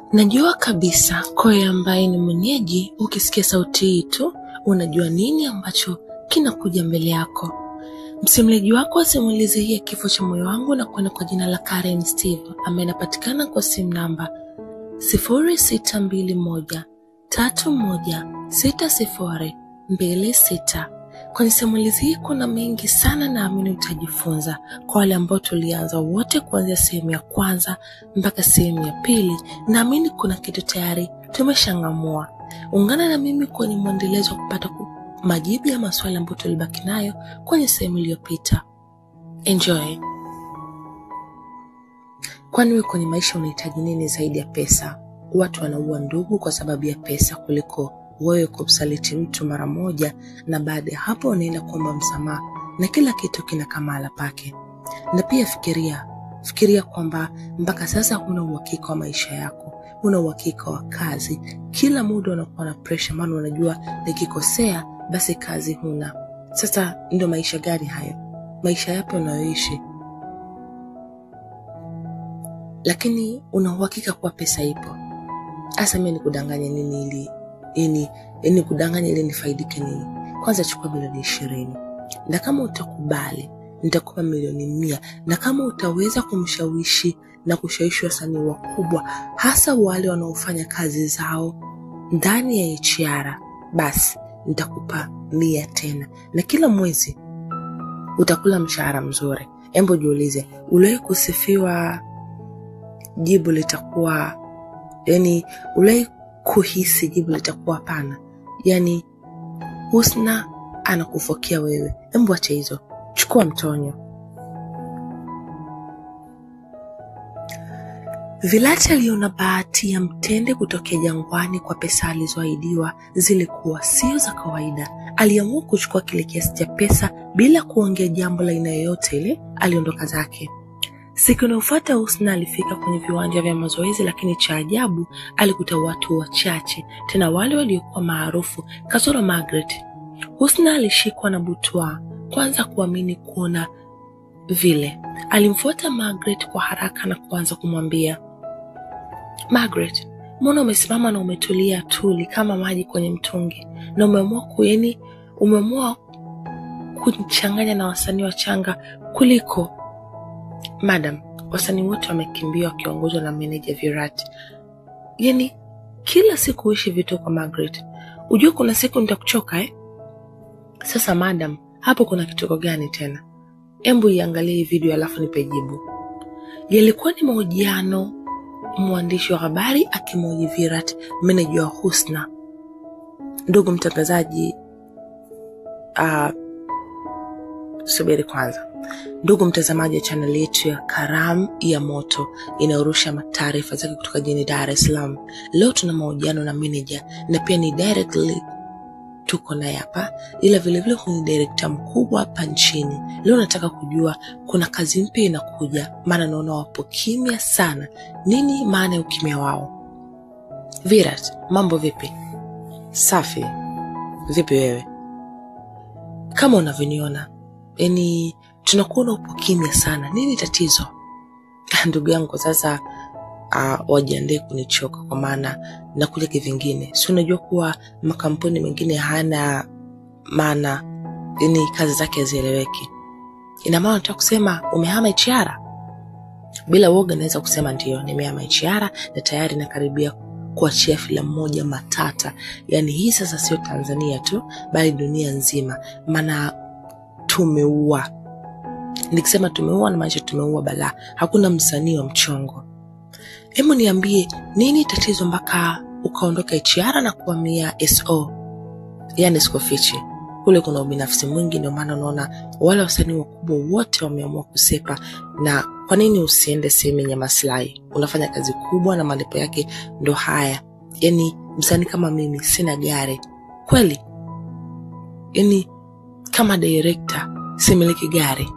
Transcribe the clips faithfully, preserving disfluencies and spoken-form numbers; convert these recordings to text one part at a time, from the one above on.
Najua kabisa kwa ambaye ni mwenyeji, ukisikia sauti hii tu unajua nini ambacho kinakuja mbele yako. Msimulizi wako simulizi hii ya Kifo cha Moyo Wangu na kwenda kwa jina la Karen Steve, ambaye anapatikana kwa simu namba sifuri sita mbili moja tatu moja sita sifuri mbili sita. Kwenye simulizi hii kuna mengi sana na amini utajifunza. Kwa wale ambao tulianza wote kuanzia sehemu ya kwanza mpaka sehemu ya pili, na amini kuna kitu tayari tumeshangamua. Ungana na mimi kwenye mwendelezo kupata majibu ya maswali ambayo tulibaki nayo kwenye sehemu iliyopita. Enjoy. Kwani wewe kwenye maisha unahitaji nini zaidi ya pesa? Watu wanaua ndugu kwa sababu ya pesa kuliko wewe kumsaliti mtu mara moja, na baada ya hapo unaenda kuomba msamaha na kila kitu kina kamala pake. Na pia fikiria, fikiria kwamba mpaka sasa huna uhakika wa maisha yako, huna uhakika wa kazi. Kila muda unakuwa na pressure, maana unajua nikikosea basi kazi huna. Sasa ndio maisha gani hayo? Maisha yapi unayoishi? Lakini una uhakika kwa pesa ipo. Asa mimi nikudanganya nini ili Ini, ini kudanganya ili nifaidike nini? Kwanza chukua milioni ishirini. Na kama utakubali, nitakupa milioni mia. Na kama utaweza kumshawishi na kushawishi wasanii wakubwa, hasa wale wanaofanya kazi zao ndani ya H R, basi nitakupa mia tena. Na kila mwezi utakula mshahara mzuri. Embo jiulize, uliwahi kusifiwa? Jibu litakuwa yani uliwahi kuhisi? Jibu litakuwa hapana. Yani Husna anakufokea wewe. Embu acha hizo, chukua mtonyo. Vilati aliona bahati ya mtende kutokea jangwani kwa pesa alizoahidiwa zilikuwa sio za kawaida. Aliamua kuchukua kile kiasi cha pesa bila kuongea jambo la aina yoyote ile. Aliondoka zake. Siku inayofuata Husna alifika kwenye viwanja vya mazoezi, lakini cha ajabu alikuta watu wachache, tena wale waliokuwa maarufu kasoro Margaret. Husna alishikwa na butwa, kwanza kuamini kuona vile. Alimfuata Margaret kwa haraka na kuanza kumwambia, Margaret, mbona umesimama na umetulia tuli kama maji kwenye mtungi, na umeamua kuyeni umeamua kuchanganya na wasanii wachanga kuliko? Madam, wasanii wote wamekimbia wakiongozwa na manager Virat. Yani kila siku uishi vitu kwa Margaret. Ujue kuna siku nitakuchoka eh? Sasa madam, hapo kuna kituko gani tena? Embu iangalie video alafu nipe jibu. Yalikuwa ni mahojiano, mwandishi wa habari akimhoji Virat, manager wa Husna. Ndugu mtangazaji, ah uh, subiri kwanza. Ndugu mtazamaji wa channel yetu ya Karam ya Moto inayorusha taarifa zake kutoka jijini Dar es Salaam. Leo tuna mahojiano na manager na pia ni directly tuko naye hapa, ila vile vile huyu director mkubwa hapa nchini. Leo nataka kujua kuna kazi mpya inakuja, maana naona wapo kimya sana. Nini maana ya ukimya wao? Virat, mambo vipi? Safi. Vipi wewe? Kama unavyoniona, yani tunakuona upo kimya sana. Nini tatizo? Ndugu yangu, sasa uh, wajiandae kunichoka kwa maana nakuja kivingine. Si unajua kuwa makampuni mengine hana maana, yani kazi zake hazieleweki. Ina maana nataka kusema umehama H R? Bila woga naweza kusema ndio, nimehama H R na tayari nakaribia kuachia filamu moja matata. Yani hii sasa sio Tanzania tu, bali dunia nzima. Maana tumeua. Nikisema tumeua na maisha tumeua bala. Hakuna msanii wa mchongo. Hebu niambie, nini tatizo mpaka ukaondoka H R na kuhamia S O? Yani sikofichi. Kule kuna ubinafsi mwingi, ndio maana unaona wale wasanii wakubwa wote wameamua kusepa. Na kwa nini usiende sehemu yenye maslahi? Unafanya kazi kubwa na malipo yake ndo haya. Yani msanii kama mimi sina gari. Kweli? Yani kama director similiki gari.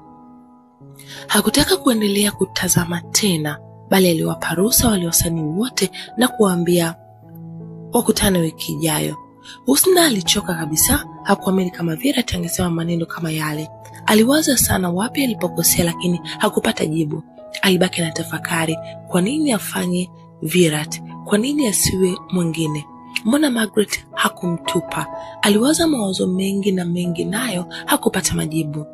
Hakutaka kuendelea kutazama tena, bali aliwapa ruhusa wale wasanii wote na kuambia wakutane wiki ijayo. Husna alichoka kabisa, hakuamini kama Virat angesema maneno kama yale. Aliwaza sana wapi alipokosea, lakini hakupata jibu. Alibaki na tafakari, kwa nini afanye Virat? Kwa nini asiwe mwingine? Mbona Margaret hakumtupa? Aliwaza mawazo mengi na mengi, nayo hakupata majibu.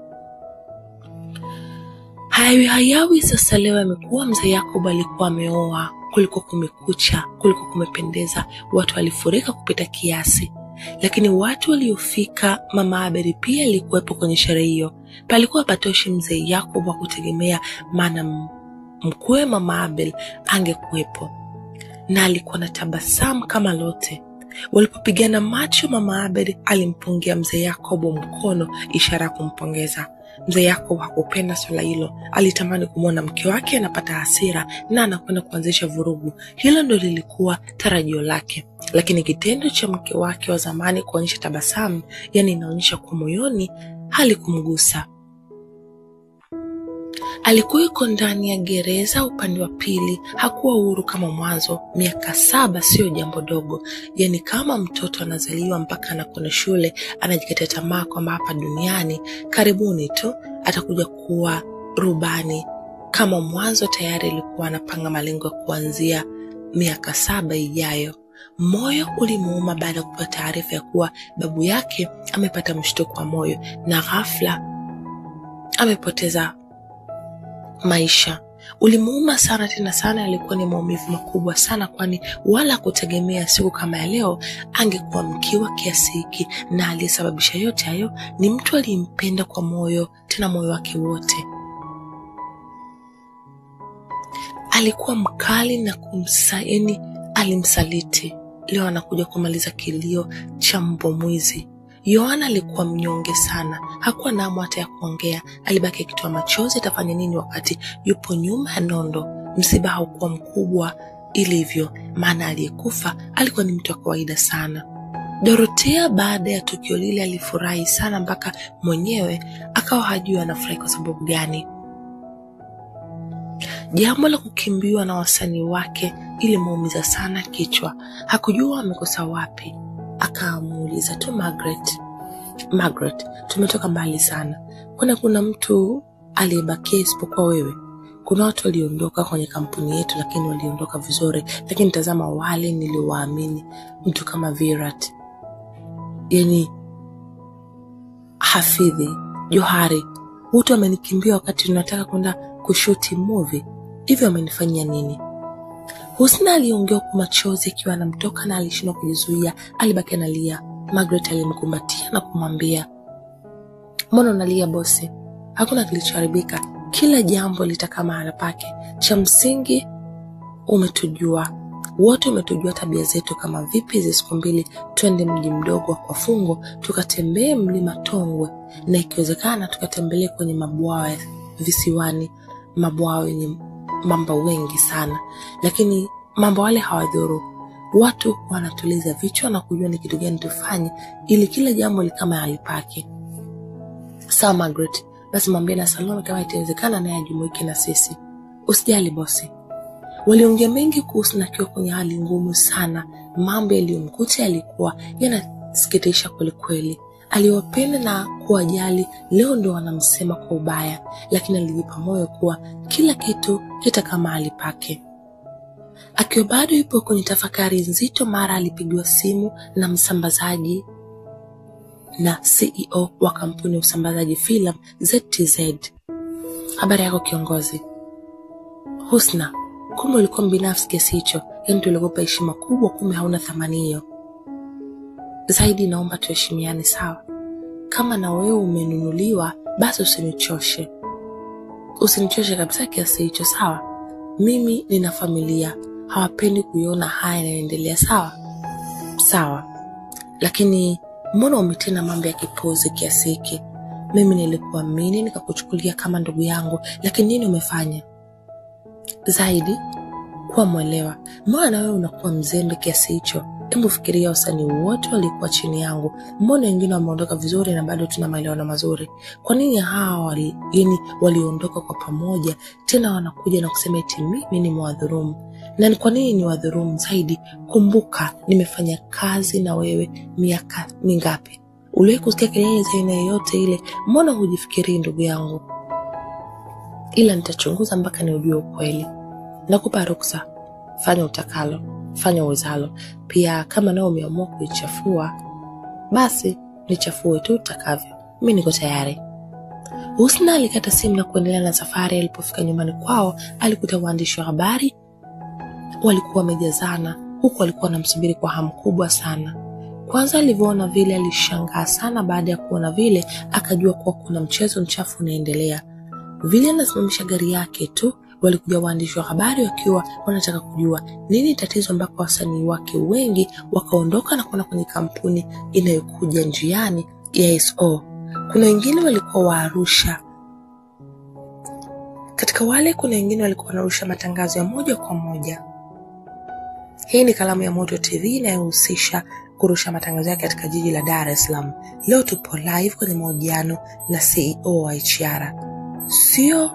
Hayawi hayawi sasa leo amekuwa mzee Yakobo alikuwa ameoa. Kulikuwa kumekucha, kulikuwa kumependeza, watu walifurika kupita kiasi. Lakini watu waliofika, mama Abel pia alikuwepo kwenye sherehe hiyo. Palikuwa patoshi mzee Yakobo wa kutegemea, maana mkwe mama Abel angekuwepo. Na alikuwa na tabasamu kama lote. Walipopigana macho, mama Abel alimpungia mzee Yakobo mkono, ishara kumpongeza. Mzee Yakobo hakupenda swala hilo. Alitamani kumwona mke wake anapata hasira na anakwenda kuanzisha vurugu. Hilo ndio lilikuwa tarajio lake. Lakini kitendo cha mke wake wa zamani kuonyesha tabasamu, yani inaonyesha kwa moyoni, halikumgusa. Alikuwa yuko ndani ya gereza upande wa pili, hakuwa huru kama mwanzo. Miaka saba sio jambo dogo. Yani kama mtoto anazaliwa mpaka anakwenda shule, anajikatia tamaa kwamba hapa duniani karibuni tu atakuja kuwa rubani. Kama mwanzo tayari alikuwa anapanga malengo ya kuanzia miaka saba ijayo. Moyo ulimuuma baada ya kupata taarifa ya kuwa babu yake amepata mshtuko wa moyo na ghafla amepoteza maisha. Ulimuuma sana tena sana. Alikuwa ni maumivu makubwa sana, kwani wala kutegemea siku kama ya leo angekuwa mkiwa kiasi hiki, na aliyesababisha yote hayo ni mtu alimpenda kwa moyo, tena moyo wake wote. Alikuwa mkali na kumsaini, alimsaliti. Leo anakuja kumaliza kilio cha mbwa mwizi. Yohana alikuwa mnyonge sana, hakuwa na hamu hata ya kuongea. Alibaki akitoa machozi. Atafanya nini wakati yupo nyuma ya nondo? Msiba haukuwa mkubwa ilivyo, maana aliyekufa alikuwa ni mtu wa kawaida sana. Dorothea baada ya tukio lile alifurahi sana, mpaka mwenyewe akawa hajui anafurahi kwa sababu gani. Jambo la kukimbiwa na wasanii wake ilimuumiza sana kichwa. Hakujua amekosa wapi. Akamuuliza tu Margaret, Margaret, tumetoka mbali sana. Kuna kuna mtu aliyebakia isipokuwa wewe? Kuna watu waliondoka kwenye kampuni yetu, lakini waliondoka vizuri. Lakini tazama wale niliowaamini, mtu kama Virat, yani Hafidhi, Johari, wote wamenikimbia wakati tunataka kwenda kushuti movie. Hivyo amenifanyia nini? Husna aliongea kwa machozi akiwa anamtoka na alishindwa kujizuia. Alibaki analia. Margaret alimkumbatia na kumwambia, "Mbona unalia bosi? Hakuna kilichoharibika. Kila jambo litaka mahala pake. Cha msingi umetujua. Wote umetujua tabia zetu kama vipi. Hizo siku mbili twende mji mdogo kwa Fungo, tukatembee mlima Tongwe, na ikiwezekana tukatembelee kwenye mabwawa visiwani, mabwawa yenye mamba wengi sana. Lakini mambo wale hawadhuru. Watu wanatuliza vichwa na kujua ni kitu gani tufanye ili kila jambo likama halipake." Sawa Margaret, basi mwambie na Salome kama itawezekana naye ajumuike na sisi. Usijali bosi. Waliongea mengi kuhusu na kiwa kwenye hali ngumu sana. Mambo yaliyomkuta yalikuwa yanasikitisha kweli kweli. Aliwapenda na kuwajali, leo ndio wanamsema kwa ubaya, lakini alijipa moyo kuwa kila kitu kitakaa mahali pake. Akiwa bado yupo kwenye tafakari nzito, mara alipigiwa simu na msambazaji na C E O wa kampuni ya usambazaji filamu Z T Z. "Habari yako kiongozi?" "Husna, kumbe ulikuwa mbinafsi kiasi hicho. Yaani tulikupa heshima kubwa, kumbe hauna thamani hiyo. Zaidi naomba tuheshimiane, sawa? Kama na wewe umenunuliwa, basi usinichoshe. Usinichoshe kabisa kiasi hicho, sawa? Mimi nina familia, hawapendi kuiona haya yanaendelea, sawa?" "Sawa. Lakini mbona umetenda mambo ya kipuzi kiasi hiki? Mimi nilikuamini nikakuchukulia kama ndugu yangu, lakini nini umefanya?" "Zaidi, kuwa mwelewa. Mbona wewe unakuwa mzembe kiasi hicho? Hebu fikiria wasanii wote walikuwa chini yangu. Mbona wengine wameondoka vizuri na bado tuna maelewano mazuri? Kwa nini hawa wali, yani waliondoka kwa pamoja tena wanakuja na kusema eti mimi ni mwadhurumu? Na ni kwa nini ni wadhurumu? Zaidi, kumbuka nimefanya kazi na wewe miaka mingapi? Uliwahi kusikia kelele za aina yoyote ile? Mbona hujifikiri ndugu yangu? Ila nitachunguza mpaka ni ujue ukweli. Nakupa ruksa, fanya utakalo." fanya uwezalo. Pia kama nao umeamua kuichafua, basi nichafue tu utakavyo. Mimi niko tayari. Husna alikata simu na kuendelea na safari. Alipofika nyumbani kwao, alikuta waandishi wa habari walikuwa wamejazana, huku walikuwa wanamsubiri kwa hamu kubwa sana. Kwanza alivyoona vile alishangaa sana, baada ya kuona vile akajua kuwa kuna mchezo mchafu unaendelea. Vile anasimamisha gari yake tu, walikuja waandishi wa habari wakiwa wanataka kujua nini tatizo, mpaka wasanii wake wengi wakaondoka na kwenda kwenye kampuni inayokuja njiani ya S O. Kuna wengine walikuwa wa Arusha. Katika wale kuna wengine walikuwa wanarusha matangazo ya moja kwa moja. Hii ni Kalamu ya Moto T V inayohusisha kurusha matangazo yake katika jiji la Dar es Salaam. Leo tupo live kwenye mahojiano na C E O wa H R. Sio,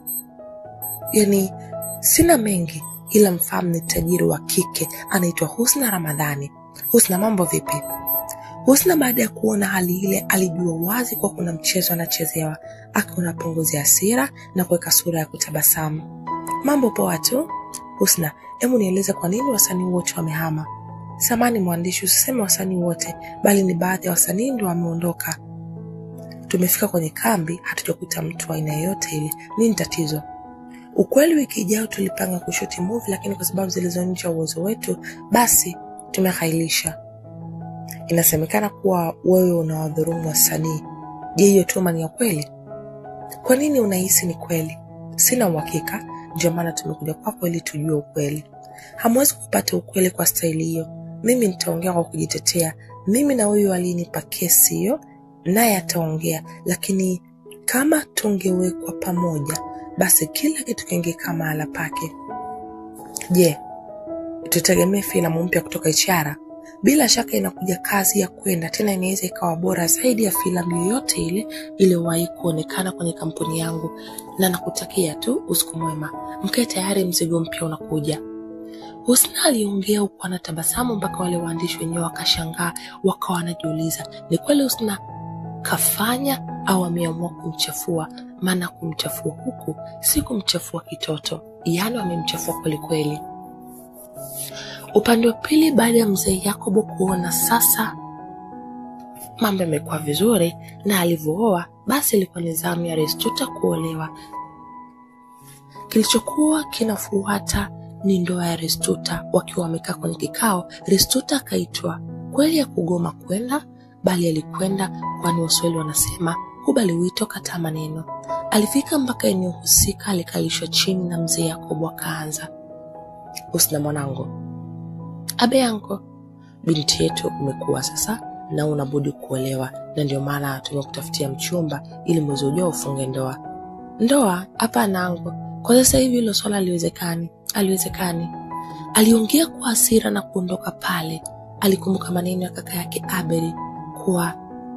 yani sina mengi, ila mfahamu ni tajiri wa kike anaitwa Husna Ramadhani. Husna, mambo vipi? Husna baada ya kuona hali ile alijua wazi kwa kuna mchezo anachezewa, akaona punguzi hasira na kuweka sura ya kutabasamu. Mambo poa tu. Husna, hebu nieleze kwa nini wasanii wote wamehama? Samani mwandishi, usiseme wasanii wote, bali ni baadhi ya wasanii ndio wameondoka. Tumefika kwenye kambi, hatujakuta mtu wa aina yote ile. Nini tatizo? Ukweli wiki ijayo tulipanga kushuti movie, lakini kwa sababu zilizo nje ya uwezo wetu, basi tumehailisha. Inasemekana kuwa wewe unawadhulumu wasanii. Je, hiyo tuma ni ya kweli? Kwa nini unahisi ni kweli? Sina uhakika, ndio maana tumekuja kwako ili tujue ukweli. Hamwezi kupata ukweli kwa staili hiyo. Mimi nitaongea kwa kujitetea. Mimi na huyu alinipa kesi hiyo, naye ataongea, lakini kama tungewekwa pamoja, basi kila kitu kingekaa mahala pake. Je, tutegemee filamu mpya kutoka H R? Bila shaka inakuja kazi ya kwenda, tena inaweza ikawa bora zaidi ya filamu yoyote ile iliyowahi kuonekana kwenye kampuni yangu, na nakutakia tu usiku mwema. Mkae tayari, mzigo mpya unakuja. Husna aliongea huku anatabasamu mpaka wale waandishi wenyewe wakashangaa, wakawa wanajiuliza ni kweli Husna kafanya au ameamua kumchafua? Maana kumchafua huku si kumchafua kitoto, yaani amemchafua kweli kweli. Upande wa pili, baada ya mzee Yakobo kuona sasa mambo yamekuwa vizuri na alivyooa, basi ilikuwa ni zamu ya Restuta kuolewa. Kilichokuwa kinafuata ni ndoa ya Restuta. Wakiwa wamekaa kwenye kikao, Restuta akaitwa. Kweli ya kugoma kwenda, bali alikwenda, kwani Waswahili wanasema kubali wito kataa maneno. Alifika mpaka eneo husika, alikalishwa chini na mzee Yakobo akaanza. Husna mwanangu. Abe yangu, binti yetu umekuwa sasa na unabudi kuolewa, na ndio maana tumekutafutia mchumba ili mwezi ujao ufunge ndoa. Ndoa? Hapana angu. Kwa sasa hivi hilo swala haliwezekani. Aliwezekani. Aliongea kwa hasira na kuondoka pale. Alikumbuka maneno ya kaka yake Abeli kuwa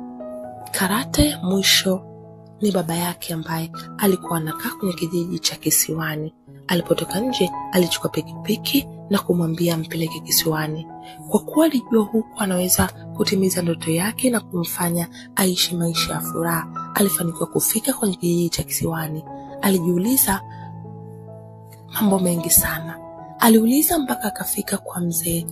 karate mwisho ni baba yake ambaye alikuwa anakaa kwenye kijiji cha Kisiwani. Alipotoka nje, alichukua pikipiki na kumwambia mpeleke Kisiwani. Kwa kuwa alijua huku anaweza kutimiza ndoto yake na kumfanya aishi maisha ya furaha, alifanikiwa kufika kwenye kijiji cha Kisiwani. Alijiuliza mambo mengi sana. Aliuliza mpaka akafika kwa mzee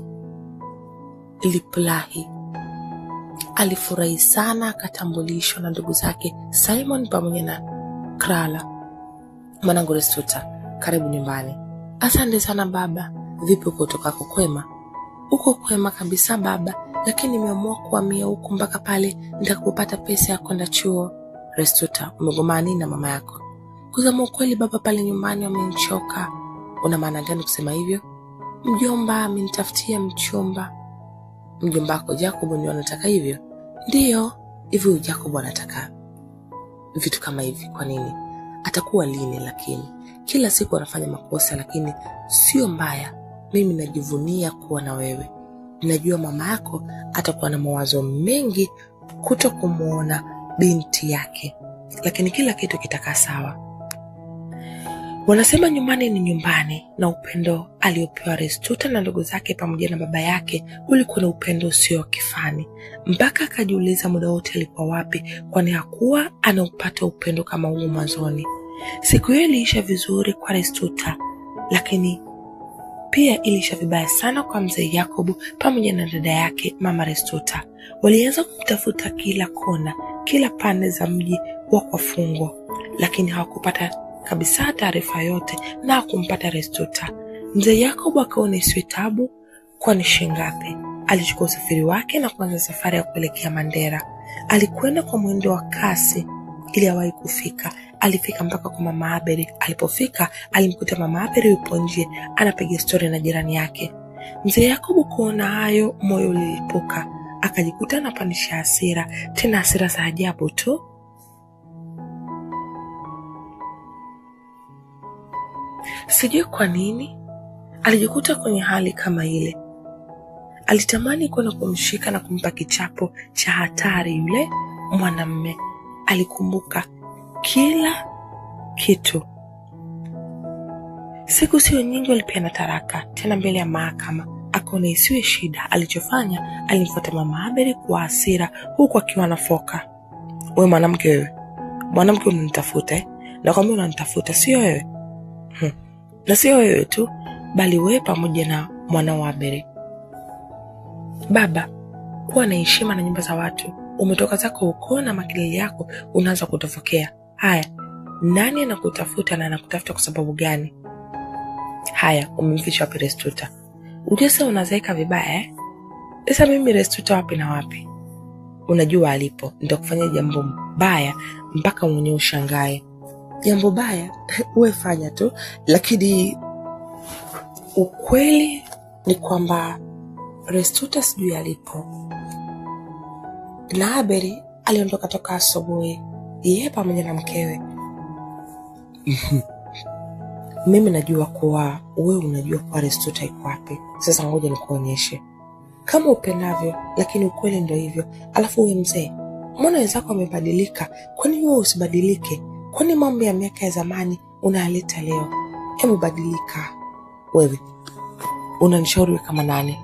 Liplahi. Alifurahi sana, akatambulishwa na ndugu zake Simon pamoja na Krala. Mwanangu Restuta, karibu nyumbani. Asante sana baba. Vipi uko tokako kwema? Uko kwema kabisa baba, lakini nimeamua kuhamia huku mpaka pale nitakapopata pesa ya kwenda chuo. Restuta, umegoma nini na mama yako? Kusema ukweli baba, pale nyumbani wamenichoka. Una maana gani kusema hivyo? Mjomba amenitafutia mchumba. Mjomba wako Jacob ndio anataka hivyo? Ndiyo. Hivi Jacob anataka vitu kama hivi kwa nini? Atakuwa lini? Lakini kila siku anafanya makosa, lakini sio mbaya. Mimi najivunia kuwa na wewe. Ninajua mama yako atakuwa na mawazo mengi kuto kumuona binti yake, lakini kila kitu kitakaa sawa. Wanasema nyumbani ni nyumbani, na upendo aliopewa Restuta na ndugu zake pamoja na baba yake ulikuwa na upendo usio kifani. Mpaka akajiuliza muda wote alikuwa wapi, kwani hakuwa anaupata upendo kama huo mwanzoni. Siku hiyo iliisha vizuri kwa Restuta, lakini Pia ilisha vibaya sana kwa mzee Yakobo pamoja na dada yake Mama Restuta. Walianza kumtafuta kila kona, kila pande za mji wa kwa Fungwa, lakini hawakupata kabisa taarifa yote na kumpata Restuta. Mzee Yakobo akaona isiwe tabu, kwani shingapi. Alichukua usafiri wake na kuanza safari ya kuelekea Mandera. Alikwenda kwa mwendo wa kasi ili awahi kufika. Alifika mpaka kwa Mama Aberi. Alipofika, alimkuta Mama Aberi yupo nje anapiga story na jirani yake. Mzee Yakobo kuona hayo, moyo ulilipuka. Akajikuta anapandisha hasira, tena hasira za ajabu tu. Sijui kwa nini alijikuta kwenye hali kama ile. Alitamani kwenda kumshika na kumpa kichapo cha hatari yule mwanamume. Alikumbuka kila kitu. Siku sio nyingi walipeana taraka, tena mbele ya mahakama. Akaona isiwe shida. Alichofanya, alimfuata Mama Aberi kwa hasira huku akiwa anafoka. Wewe mwanamke wewe. Mwanamke unanitafuta eh? Nakwambia unanitafuta, sio wewe. Hmm. Na sio wewe tu, bali wewe pamoja na mwana wa Aberi. Baba, kuwa na heshima na nyumba za watu. Umetoka zako huko na makelele yako unaanza kutofokea. Haya, nani anakutafuta na anakutafuta kwa sababu gani? Haya, umemficha wapi Restuta? Ujesa unazaika vibaya eh? Sasa mimi Restuta wapi na wapi? Unajua alipo, nitakufanya jambo baya mpaka mwenyewe ushangae. Jambo baya uwe fanya tu, lakini ukweli ni kwamba Restuta sijui alipo. Na Aberi aliondoka toka asubuhi, yeye pamoja na mkewe. Mimi najua kuwa wewe unajua kwa Restuta iko wapi. Sasa ngoja nikuonyeshe. Kama upendavyo, lakini ukweli ndio hivyo. Alafu wewe mzee, mbona wenzako wamebadilika? Kwani wewe usibadilike? Kwani mambo ya miaka ya zamani unaleta leo? Hebu badilika. Wewe unanishauri kama nani?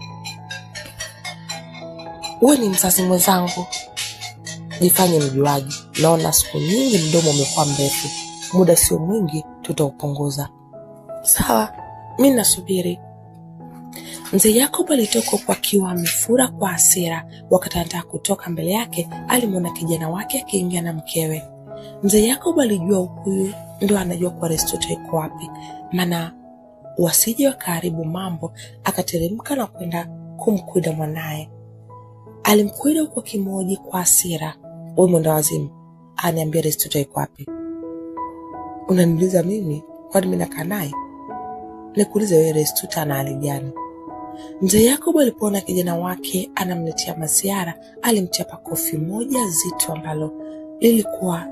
Wewe ni mzazi mwenzangu. Jifanye mjuaji. Naona siku nyingi mdomo umekuwa mrefu. Muda sio mwingi tutaupunguza. Sawa, mimi nasubiri. Mzee Yakobo alitoka kwa kiwa amefura kwa hasira. Wakati anataka kutoka, mbele yake alimwona kijana wake akiingia na mkewe. Mzee Yakobo alijua huyu ndio anajua kwa Restuta iko wapi, maana wasije wakaharibu mambo. Akateremka na kwenda kumkuida mwanae. Alimkuida huko kimoja kwa hasira. Wewe mwenda wazimu, aniambia Restuta iko wapi? Unaniuliza mimi? Kwani mimi nakaa naye? Nikuulize wewe, Restuta ana hali gani? Mzee Yakobo alipoona kijana wake anamletea masiara, alimchapa kofi moja zito ambalo lilikuwa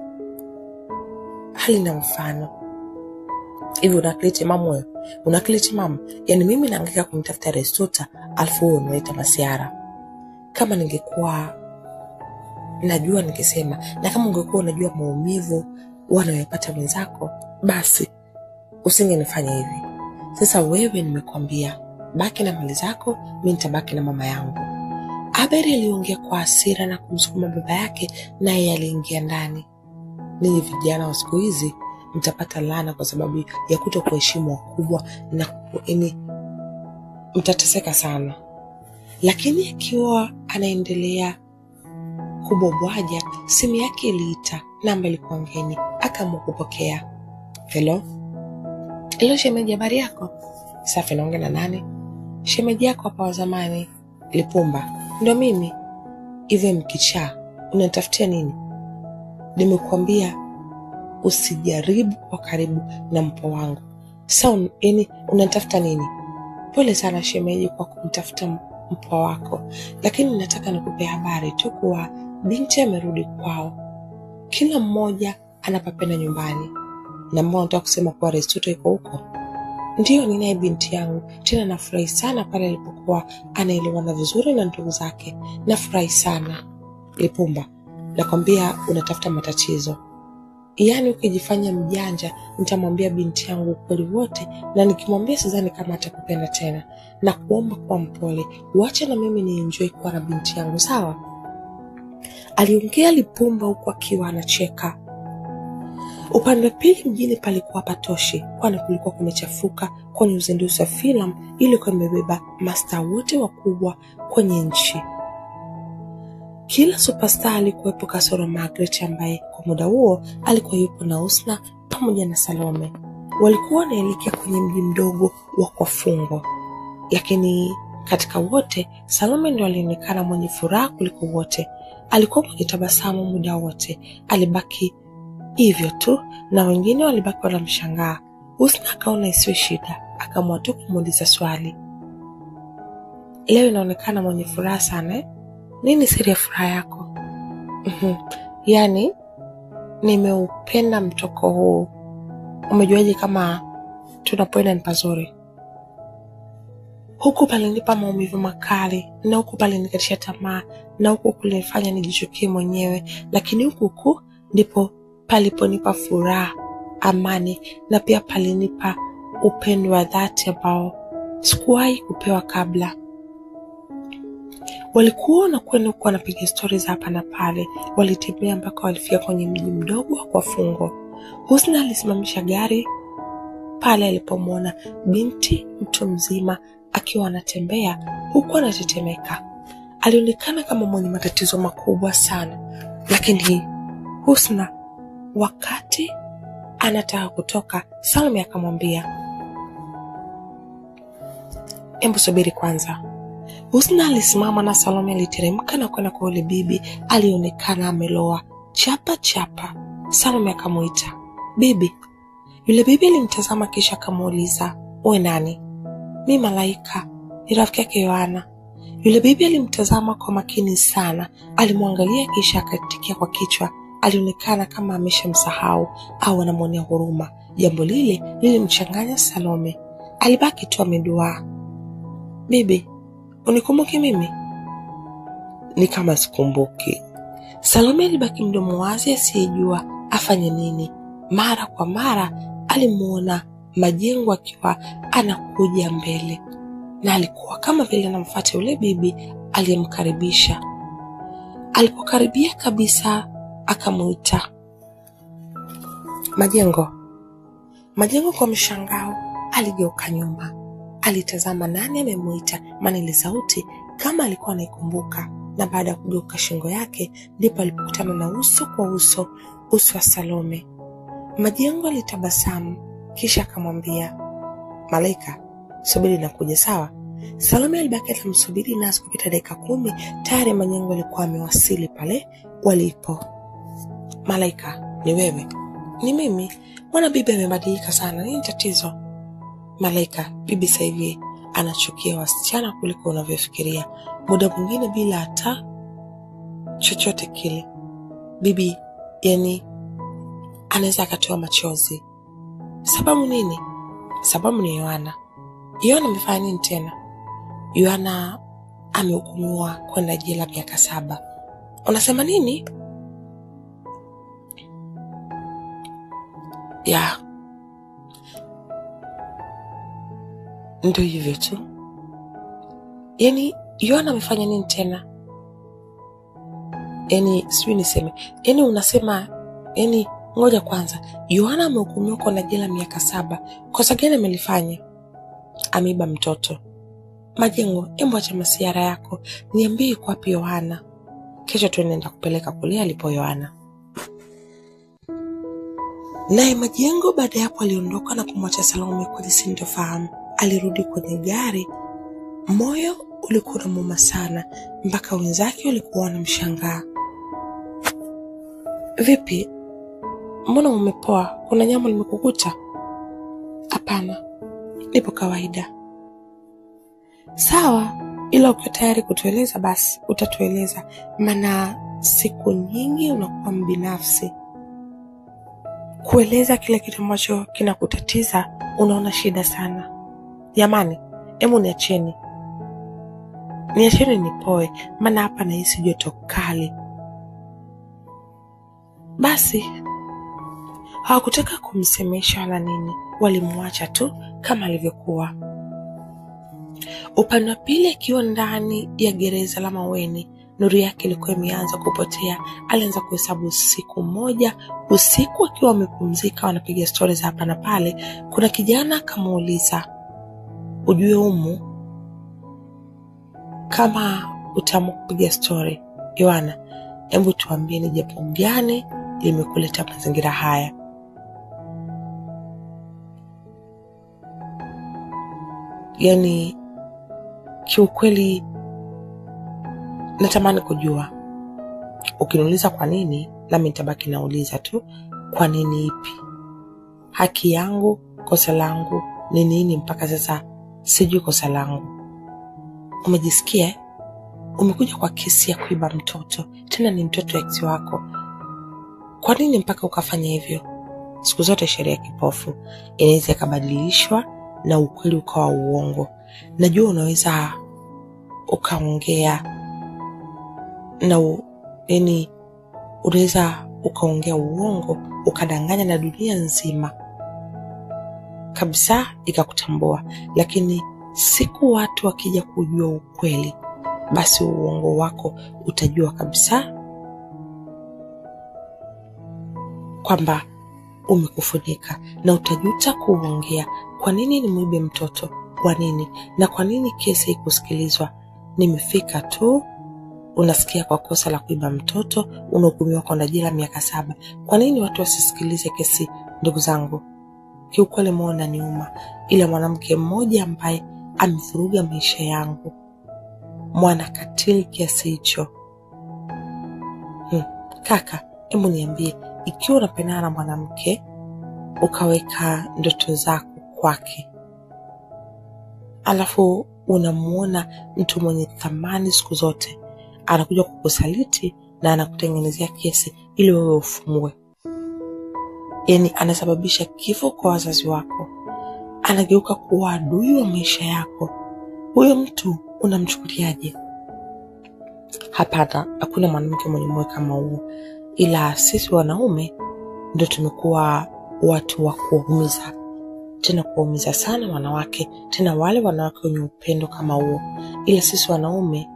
halina mfano. Hivi unakilete mama wewe? Unakilete mama? Yaani mimi naangaika kumtafuta Restuta, alafu wewe unaleta masiara. Kama ningekuwa najua ningesema, na kama ungekuwa unajua maumivu wanayopata wenzako, basi usingenifanya hivi. Sasa wewe nimekwambia, baki na mali zako, mimi nitabaki na mama yangu. Aberi aliongea kwa hasira na kumsukuma baba yake, naye aliingia ndani. Ninyi vijana wa siku hizi mtapata laana kwa sababu ya kutokuheshimu wakubwa, na ini mtateseka sana. Lakini akiwa anaendelea kubobwaja, simu yake iliita. Namba ilikuwa ngeni. Akaamua kupokea. Hello? Hello shemeji, habari yako? Safi, naongea na nani? Shemeji yako hapa wa zamani. Lipumba. Ndio mimi. Hivi mkichaa, unatafutia nini? Nimekuambia usijaribu kwa karibu na mpo wangu. Sasa yani unatafuta nini? Pole sana shemeji kwa kumtafuta mpo wako, lakini nataka nikupe habari tu kuwa binti amerudi kwao. Kila mmoja anapapenda nyumbani. Na mbona nataka kusema kuwa Restuta iko huko? Ndio, ninaye binti yangu. Tena nafurahi sana pale alipokuwa anaelewana vizuri na ndugu zake. Nafurahi sana. Lipumba, nakwambia unatafuta matatizo. Yaani ukijifanya mjanja, nitamwambia binti yangu ukweli wote, na nikimwambia sidhani kama atakupenda tena. Na kuomba kwa mpole, uache na mimi ni enjoy kwa na binti yangu, sawa? Aliongea Lipumba huku akiwa anacheka. Upande wa pili mjini palikuwa patoshi, kwani kulikuwa kumechafuka kwenye uzinduzi wa filamu ili kumebeba mastaa wote wakubwa kwenye nchi. Kila superstar alikuwepo kasoro Margaret ambaye kwa muda huo alikuwa yupo na Husna pamoja na Salome. Walikuwa wanaelekea kwenye mji mdogo wa Kwafungo. Lakini katika wote, Salome ndio alionekana mwenye furaha kuliko wote. Alikuwa mwenye tabasamu muda wote. Alibaki hivyo tu na wengine walibaki wanamshangaa. Husna akaona isiwe shida, akaamua tu kumuuliza swali. Leo inaonekana mwenye furaha sana eh? Nini siri ya furaha yako? Mhm. Yaani nimeupenda mtoko huu. Umejuaje kama tunapoenda ni pazuri? Huku palinipa maumivu makali, na huku palinikatisha tamaa, na huku kulinifanya nijichukie mwenyewe, lakini huku huku ndipo paliponipa furaha, amani, na pia palinipa upendo wa dhati ambao sikuwahi kupewa kabla. Walikuwa na kwenda huko wanapiga stories hapa na pale. Walitembea mpaka walifika kwenye mji mdogo wa Kwafungo. Husna alisimamisha gari pale alipomwona binti mtu mzima akiwa anatembea huku anatetemeka. Alionekana kama mwenye matatizo makubwa sana. Lakini Husna wakati anataka kutoka, Salome akamwambia, "Hebu subiri kwanza." Husna alisimama na Salome aliteremka na kwenda kwa yule bibi. Alionekana ameloa chapa chapa. Salome akamuita, "Bibi." Yule bibi alimtazama kisha akamuuliza, "Wewe nani?" "Mimi Malaika, ni rafiki yake Yohana." Yule bibi alimtazama kwa makini sana. Alimwangalia kisha akatikia kwa kichwa. Alionekana kama ameshamsahau au anamwonea huruma. Jambo lile lilimchanganya Salome. Alibaki tu ameduaa. "Bibi, unikumbuki mimi?" "Ni kama sikumbuki." Salome alibaki mdomo wazi asiyejua afanye nini. Mara kwa mara alimuona Majengo akiwa anakuja mbele, na alikuwa kama vile anamfuata yule bibi aliyemkaribisha. Alipokaribia kabisa akamuita, "Majengo." Majengo kwa mshangao aligeuka nyuma. Alitazama nani amemuita, maana ile sauti kama alikuwa anaikumbuka, na baada ya kugeuka shingo yake ndipo alipokutana na uso kwa uso, uso wa Salome. Majengo alitabasamu kisha akamwambia, "Malaika, subiri na kuja sawa?" Salome alibaki atamsubiri na kupita dakika kumi tayari Majengo alikuwa amewasili pale walipo. "Malaika, ni wewe?" "Ni mimi. Mbona bibi amebadilika sana? Nini tatizo?" "Malaika, bibi sasa hivi anachukia wasichana kuliko unavyofikiria. Muda mwingine bila hata chochote kile. Bibi, yani anaweza akatoa machozi." "Sababu nini?" "Sababu ni Yohana." "Yohana amefanya nini tena?" "Yohana amehukumiwa kwenda jela miaka saba." "Unasema nini?" "Ya, ndio hivyo tu." "Yaani Yohana amefanya nini tena?" "Yaani sijui niseme. Yaani unasema, yaani ngoja kwanza. Yohana amehukumiwa kwenda jela miaka saba. Kosa gani amelifanya?" "Ameiba mtoto." "Majengo, hebu acha masiara yako. Niambie kwa wapi Yohana. Kesho tunaenda kupeleka kule alipo Yohana." Naye Majengo baada ya hapo aliondoka na kumwacha Salome kwenye sintofahamu. Alirudi kwenye gari. Moyo ulikuwa unamuuma sana, mpaka wenzake walikuwa wanamshangaa. "Vipi? Mbona umepoa? Kuna jambo limekukuta?" "Hapana, nipo kawaida." "Sawa, ila ukiwa tayari kutueleza basi utatueleza, maana siku nyingi unakuwa mbinafsi. Kueleza kile kitu ambacho kinakutatiza unaona shida sana." "Jamani, hebu niacheni. Niacheni nipoe, maana hapa nahisi joto kali." Basi hawakutaka kumsemesha wala nini, walimwacha tu kama alivyokuwa. Upande wa pili akiwa ndani ya gereza la Maweni, nuru yake ilikuwa imeanza kupotea. Alianza kuhesabu siku moja. Usiku akiwa amepumzika wanapiga stories hapa na pale, kuna kijana akamuuliza, ujue umu kama utamu kupiga story Yohana, hebu tuambie ni jambo gani limekuleta mazingira haya? Yani kiukweli natamani kujua. Ukiniuliza kwa nini, nami nitabaki nauliza tu, kwa nini ipi? Haki yangu, kosa langu ni nini mpaka sasa sijui kosa langu? Umejisikia? Umekuja kwa kesi ya kuiba mtoto, tena ni mtoto ex wako. Kwa nini mpaka ukafanya hivyo? Siku zote sheria kipofu inaweza kubadilishwa na ukweli ukawa uongo. Najua unaweza ukaongea na yani unaweza ukaongea uongo ukadanganya na dunia nzima kabisa ikakutambua, lakini siku watu wakija kujua ukweli, basi uongo wako utajua kabisa kwamba umekufunika, na utajuta kuongea. Kwa nini ni muibe mtoto? Kwa nini? Na kwa nini kesi ikusikilizwa? Nimefika tu unasikia kwa kosa la kuiba mtoto unahukumiwa kwa jela miaka saba. Kwa nini watu wasisikilize kesi? Ndugu zangu, kiukweli muona niuma, ila mwanamke mmoja ambaye amevuruga maisha yangu, mwana katili kiasi hicho. Hmm. Kaka, hebu niambie, ikiwa unapendana na mwanamke ukaweka ndoto zako kwake, alafu unamuona mtu mwenye thamani siku zote anakuja kukusaliti na anakutengenezea kesi ili wewe ufungwe, yani anasababisha kifo kwa wazazi wako, anageuka kuwa adui wa maisha yako, huyo mtu unamchukuliaje? Hapana, hakuna mwanamke mwenye moyo kama huo, ila sisi wanaume ndio tumekuwa watu wa kuumiza, tena kuumiza sana wanawake, tena wale wanawake wenye upendo kama huo. Ila sisi wanaume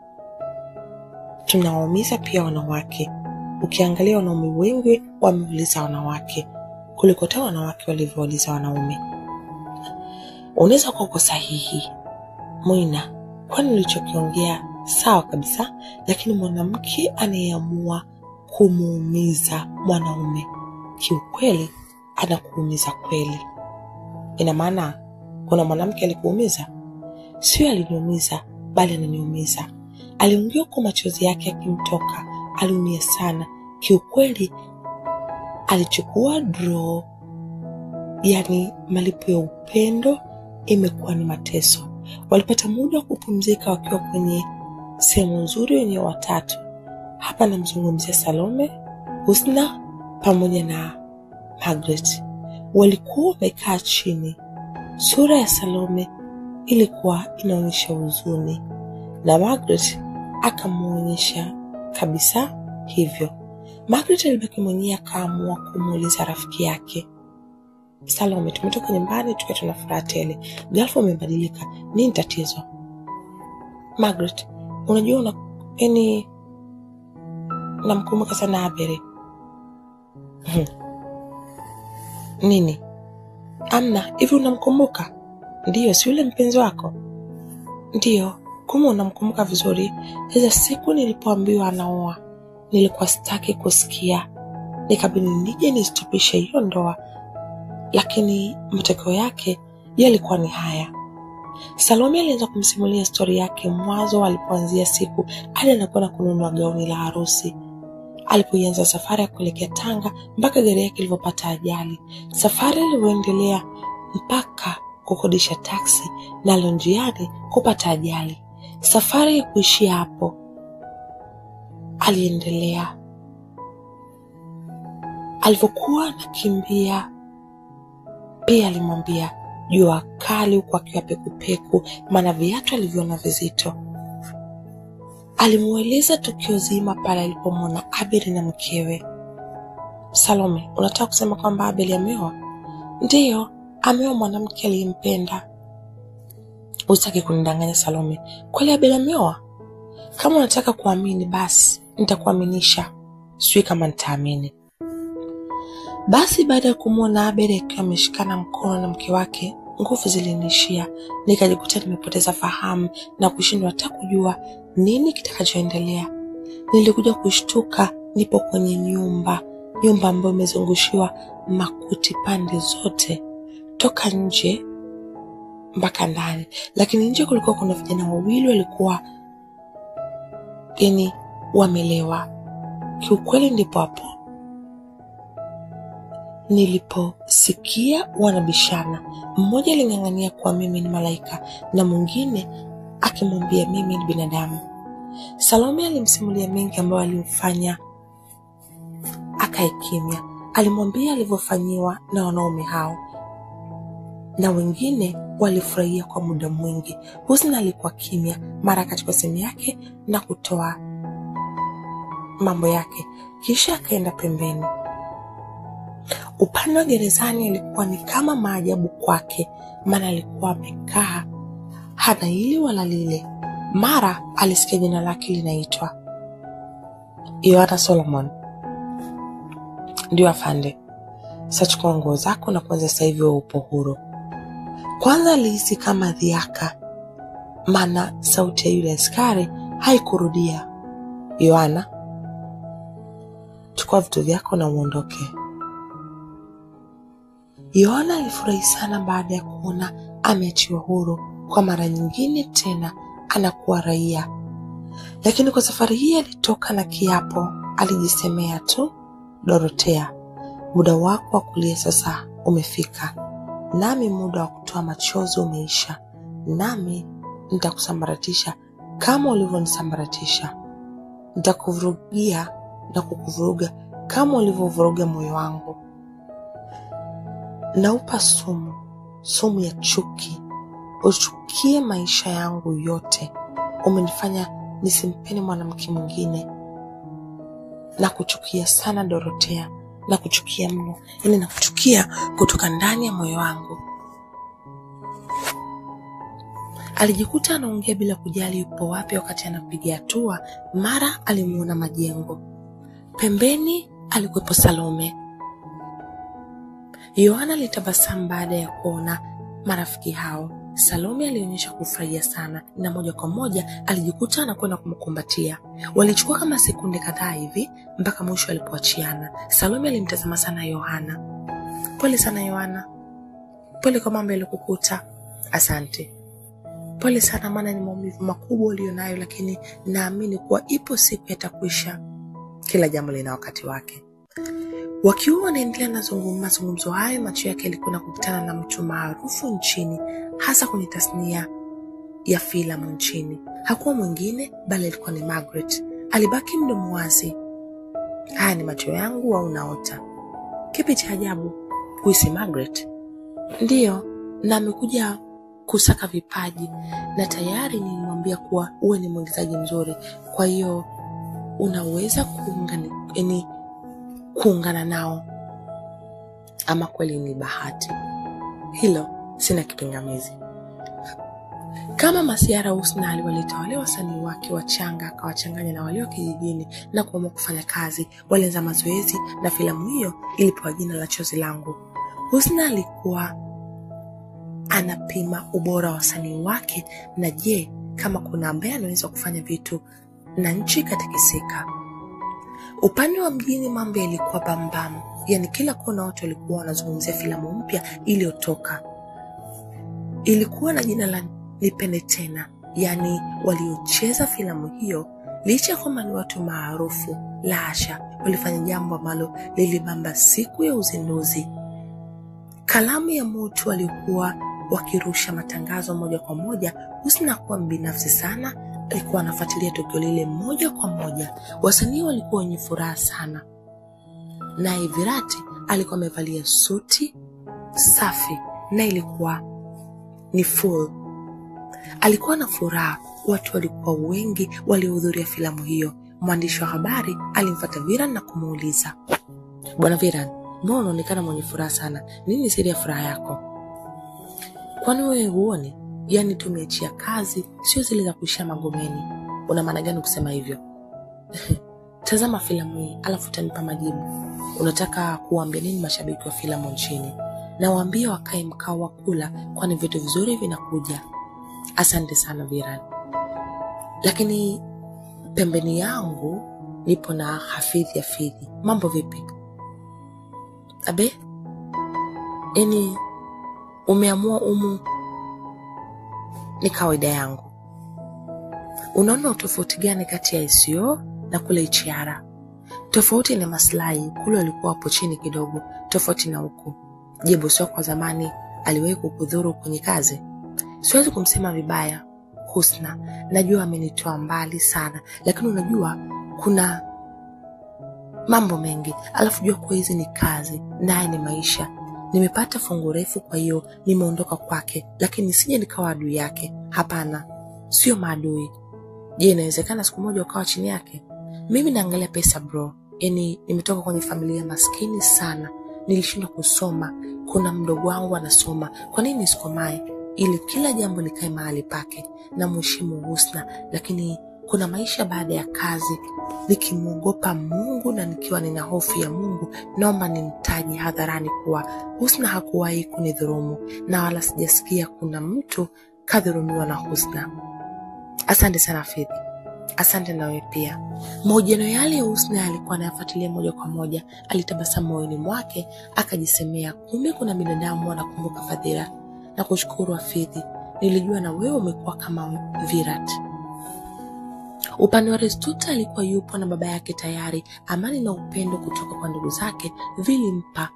tunaumiza pia wanawake. Ukiangalia wanaume wengi wameuliza wanawake kuliko hata wanawake walivyouliza wanaume. Unaweza kuwa sahihi Moina, kwani nilichokiongea sawa kabisa, lakini mwanamke anayeamua kumuumiza mwanaume, kiukweli anakuumiza kweli. Ina maana kuna mwanamke alikuumiza? Sio aliniumiza, bali ananiumiza. Aliongea kwa machozi yake yakimtoka, aliumia sana. Kiukweli alichukua draw, yani malipo ya upendo imekuwa ni mateso. Walipata muda wa kupumzika wakiwa kwenye sehemu nzuri yenye watatu. Hapa namzungumzia Salome, Husna pamoja na Margaret. Walikuwa wamekaa chini. Sura ya Salome ilikuwa inaonyesha huzuni, na Margaret akamuonyesha kabisa hivyo. Margaret alibaki mwenyewe, akaamua kumuuliza rafiki yake, Salome, tumetoka nyumbani tukiwa tuna furaha tele, ghafla umebadilika, nini tatizo? Margaret, unajua una yani namkumbuka sana Abel. Hmm. Nini? Amna, hivi unamkumbuka? Ndiyo, si yule mpenzi wako? Ndiyo, kama unamkumbuka vizuri. Sasa siku nilipoambiwa anaoa, nilikuwa sitaki kusikia. Nikabidi nije nistopishe hiyo ndoa. Lakini matokeo yake yalikuwa ni haya. Salome alianza kumsimulia story yake mwanzo alipoanzia siku hadi anakwenda kununua gauni la harusi. Alipoanza safari ya kuelekea Tanga mpaka gari yake ilipopata ajali. Safari iliendelea mpaka kukodisha taksi na njiani kupata ajali. Safari kuishia hapo. Aliendelea. Alipokuwa anakimbia pia alimwambia jua kali huko akiwa pekupeku, maana viatu aliviona vizito. Alimueleza tukio zima pale alipomwona Abel na mkewe. Salome, unataka kusema kwamba Abel ameoa? Ndiyo, ameoa mwanamke aliyempenda. Usitaki kunidanganya Salome. Kweli Abel ameoa? Kama unataka kuamini basi nitakuaminisha. Sijui kama nitaamini. Basi baada ya kumuona Abel akiwa ameshikana mkono na mke wake, nguvu zilinishia. Nikajikuta nimepoteza fahamu na kushindwa hata kujua nini kitakachoendelea. Nilikuja kushtuka nipo kwenye nyumba, nyumba ambayo imezungushiwa makuti pande zote, toka nje mpaka ndani. Lakini nje kulikuwa kuna vijana wawili walikuwa yani wamelewa. Kiukweli ndipo hapo niliposikia wanabishana. Mmoja aling'ang'ania kuwa mimi ni malaika na mwingine akimwambia mimi ni binadamu. Salome alimsimulia mengi ambayo alimfanya akae kimya. Alimwambia alivyofanyiwa na wanaume hao, na wengine walifurahia kwa muda mwingi. Husna alikuwa kimya, mara katika simu yake na kutoa mambo yake, kisha akaenda pembeni. Upande wa gerezani alikuwa ni kama maajabu kwake, maana alikuwa amekaa hana hili wala lile. Mara alisikia jina lake linaitwa Yohana Solomon. Ndio afande. Sasa chukua nguo zako na kwanza sasa hivi upo huru. Kwanza alihisi kama dhiaka, maana sauti ya yule askari haikurudia. Yohana, chukua vitu vyako na uondoke. Yohana alifurahi sana baada ya kuona ameachiwa huru. Kwa mara nyingine tena anakuwa raia. Lakini kwa safari hii alitoka na kiapo. Alijisemea tu, Dorothea, muda wako wa kulia sasa umefika. Nami muda wa kutoa machozi umeisha. Nami nitakusambaratisha kama ulivyonisambaratisha. Nitakuvurugia na kukuvuruga kama ulivyovuruga moyo wangu. Naupa sumu, sumu ya chuki. Uchukie maisha yangu yote. Umenifanya nisimpende mwanamke mwingine. Na kuchukia sana Dorothea, na kuchukia mno. Yaani na kuchukia kutoka ndani ya moyo wangu. Alijikuta anaongea bila kujali yupo wapi wakati anapiga hatua. Mara alimuona Majengo. Pembeni alikuwepo Salome. Yohana alitabasamu baada ya kuona marafiki hao. Salome alionyesha kufurahia sana na moja kwa moja alijikuta anakwenda kumkumbatia. Walichukua kama sekunde kadhaa hivi mpaka mwisho alipoachiana. Salome alimtazama sana Yohana. Pole sana Yohana. Pole kwa mambo yalikukuta. Asante. Pole sana, maana ni maumivu makubwa ulionayo, lakini naamini kuwa ipo siku yatakwisha. Kila jambo lina wakati wake. Wakiwa wanaendelea na mazungumzo hayo, macho yake yalikuwa na kukutana na mtu maarufu nchini, hasa kwenye tasnia ya filamu nchini. Hakuwa mwingine bali alikuwa ni Margaret. Alibaki mdomo wazi. Haya ni macho yangu au naota? Kipi cha ajabu? Huisi Margaret? Ndiyo, na amekuja kusaka vipaji, na tayari nilimwambia kuwa uwe ni mwigizaji mzuri. Kwa hiyo unaweza kuungana yani kuungana nao. Ama kweli ni bahati. Hilo sina kipingamizi. Kama Masiara Husna aliwaleta wale wasanii wake wachanga akawachanganya na wale wa kijijini na kuamua kufanya kazi. Walianza mazoezi na filamu hiyo ilipewa jina la Chozi Langu. Husna alikuwa anapima ubora wa wasanii wake, na je, kama kuna ambaye anaweza kufanya vitu na nchi katikisika. Upande wa mjini mambo yalikuwa bambamu. Yaani kila kona watu walikuwa wanazungumzia filamu mpya iliyotoka. Ilikuwa na jina la Nipende Tena. Yaani waliocheza filamu hiyo licha kwamba ni watu maarufu, la hasha, walifanya jambo ambalo lilibamba siku ya uzinduzi. Kalamu ya moto walikuwa wakirusha matangazo moja kwa moja. Husna kuwa mbinafsi sana, alikuwa anafuatilia tukio lile moja kwa moja. Wasanii walikuwa wenye furaha sana. Na Virati alikuwa amevalia suti safi na ilikuwa ni full. Alikuwa na furaha, watu walikuwa wengi waliohudhuria filamu hiyo. Mwandishi wa habari alimfuata Viran na kumuuliza, Bwana Viran, mbona unaonekana mwenye furaha sana? Nini siri ya furaha yako? Kwani wewe huoni? Yaani tumeachia kazi, sio zile za kuishia magomeni. Una maana gani kusema hivyo? Tazama filamu hii alafu utanipa majibu. Unataka kuambia nini mashabiki wa filamu nchini? Na waambie wakae mkao wa kula, kwani vitu vizuri vinakuja. Asante sana Virat. Lakini pembeni yangu nipo na Hafidhi Hafidhi. Mambo vipi? Abe? Yaani umeamua umu ni kawaida yangu. Unaona tofauti gani kati ya I C O na kule Ichiara? Tofauti ni maslahi, kule alikuwa hapo chini kidogo, tofauti na huko. Je, bosi wako kwa zamani aliwahi kukudhuru kwenye kazi? Siwezi kumsema vibaya Husna, najua amenitoa mbali sana, lakini unajua kuna mambo mengi. Alafu jua kwa hizi ni kazi, naye ni maisha. Nimepata fungu refu, kwa hiyo nimeondoka kwake, lakini sije nikawa adui yake. Hapana, sio maadui. Je, inawezekana siku moja ukawa chini yake? Mimi naangalia pesa bro. Yaani nimetoka kwenye familia maskini sana. Nilishindwa kusoma. Kuna mdogo wangu anasoma. Kwa nini nisikomae? Ili kila jambo likae mahali pake. Na mheshimu Husna, lakini kuna maisha baada ya kazi. Nikimuogopa Mungu na nikiwa nina hofu ya Mungu, naomba nimtaje hadharani kuwa Husna hakuwahi kunidhulumu, na wala sijasikia kuna mtu kadhulumiwa na Husna. Asante sana Hafidhi. Asante na wewe pia. Mahojiano yale Husna alikuwa anayafuatilia moja kwa moja. Alitabasamu moyoni mwake, akajisemea kumbe kuna binadamu wanakumbuka fadhila. Na kushukuru Hafidhi. Nilijua na wewe umekuwa kama Virat. Upande wa Restuta alikuwa yupo na baba yake tayari. Amani na upendo kutoka kwa ndugu zake vilimpa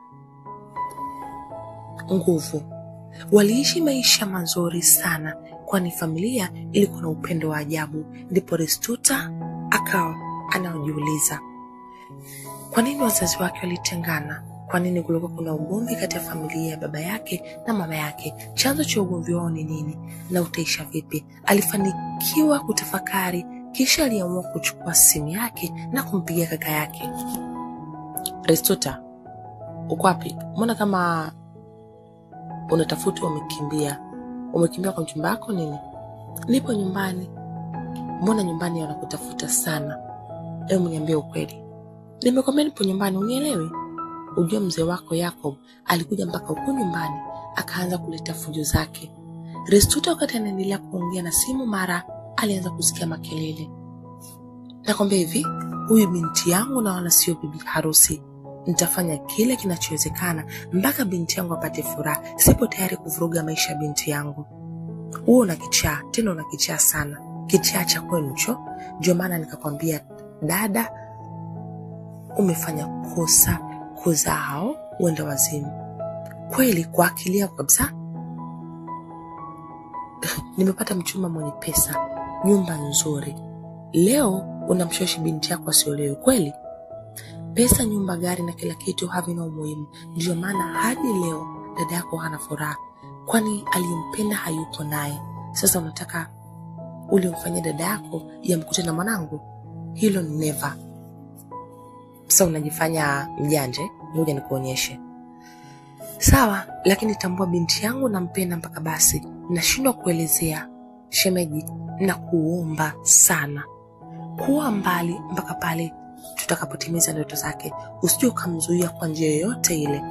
nguvu. Waliishi maisha mazuri sana, kwani familia ilikuwa na upendo wa ajabu. Ndipo Restuta akawa anajiuliza, kwa nini wazazi wake walitengana? Kwa nini kulikuwa kuna ugomvi kati ya familia ya baba yake na mama yake? Chanzo cha ugomvi wao ni nini na utaisha vipi? Alifanikiwa kutafakari, kisha aliamua kuchukua simu yake na kumpigia kaka yake. Restuta, uko wapi? Mbona kama unatafuta umekimbia? Umekimbia kwa mchumba wako nini? Nipo nyumbani. Mbona nyumbani wanakutafuta sana? Hebu niambie ukweli. Nimekwambia nipo nyumbani, unielewi? Ujue mzee wako Jacob alikuja mpaka huko nyumbani, akaanza kuleta fujo zake. Restuta wakati anaendelea kuongea na simu, mara alianza kusikia makelele. Nakwambia hivi, huyu binti yangu na wala sio bibi harusi. Nitafanya kile kinachowezekana mpaka binti yangu apate furaha. Sipo tayari kuvuruga maisha ya binti yangu. Wewe una kichaa, tena una kichaa sana. Kichaa cha kwenu cho. Ndio maana nikakwambia dada, umefanya kosa kuzao uende wazimu. Kweli kwa akili yako kabisa. Nimepata mchumba mwenye pesa, nyumba nzuri. Leo unamshawishi binti yako asiolewe kweli? Pesa, nyumba, gari na kila kitu havina umuhimu. Ndio maana hadi leo dada yako hana furaha, kwani alimpenda hayuko naye. Sasa unataka ule umfanye dada yako yamkute na mwanangu? Hilo never. Sasa unajifanya mjanje, ngoja nikuonyeshe. Sawa, lakini tambua binti yangu nampenda mpaka basi. Nashindwa kuelezea. Shemeji, na kuomba sana kuwa mbali mpaka pale tutakapotimiza ndoto zake. Usije ukamzuia kwa njia yoyote ile.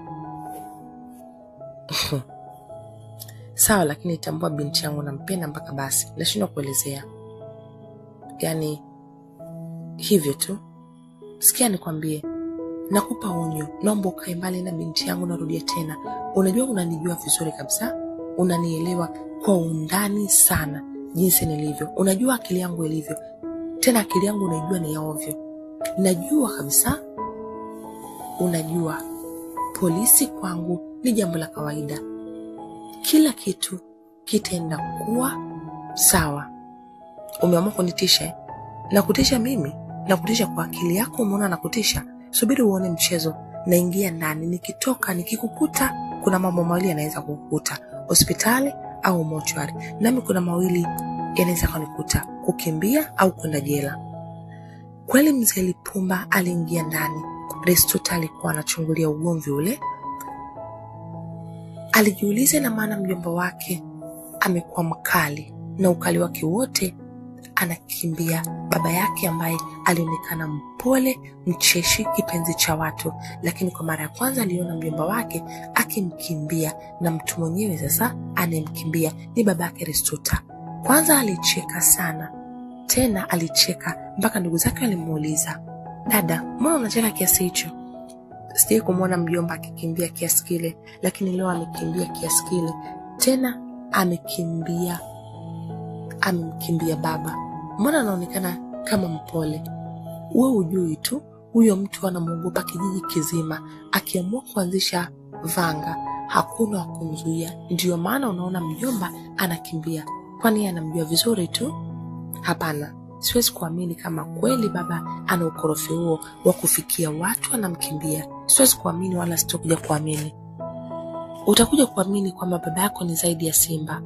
Sawa, lakini tambua binti yangu nampenda mpaka basi. Nashindwa kuelezea. Yaani hivyo tu. Sikia nikwambie, nakupa onyo, naomba ukae mbali na binti yangu. Narudia tena, unajua unanijua vizuri kabisa. Unanielewa kwa undani sana jinsi nilivyo. Unajua akili yangu ilivyo. Tena akili yangu unajua ni ya ovyo. Najua kabisa. Unajua polisi kwangu ni jambo la kawaida. Kila kitu kitaenda kuwa sawa. Umeamua kunitisha? Na kutisha mimi? Na kutisha kwa akili yako umeona na kutisha? Subiri uone mchezo. Naingia ndani, nikitoka nikikukuta kuna mambo mawili yanaweza kukukuta. Hospitali au mochwari. Nami kuna mawili yanaweza kunikuta, kukimbia au kwenda jela. Kweli mzee Lipumba aliingia ndani. Restuta alikuwa anachungulia ugomvi ule. Alijiuliza na maana mjomba wake amekuwa mkali, na ukali wake wote anakimbia baba yake ambaye alionekana mpole, mcheshi, kipenzi cha watu, lakini kwa mara ya kwanza aliona mjomba wake akimkimbia, na mtu mwenyewe sasa anemkimbia ni babake Restuta. Kwanza alicheka sana, tena alicheka mpaka ndugu zake walimuuliza, "Dada, mbona unacheka kiasi hicho?" Sijai kumwona mjomba akikimbia kiasi kile, lakini leo amekimbia kiasi kile, tena amekimbia amemkimbia baba. Mbona anaonekana kama mpole? Wewe hujui tu, huyo mtu anamuogopa kijiji kizima. Akiamua kuanzisha vanga, hakuna wa kumzuia. Ndio maana unaona mjomba anakimbia. Kwani anamjua vizuri tu? Hapana, siwezi kuamini kama kweli baba ana ukorofi huo wa kufikia watu anamkimbia. Siwezi kuamini, wala sitokuja kuamini. Utakuja kuamini kwamba baba yako ni zaidi ya simba.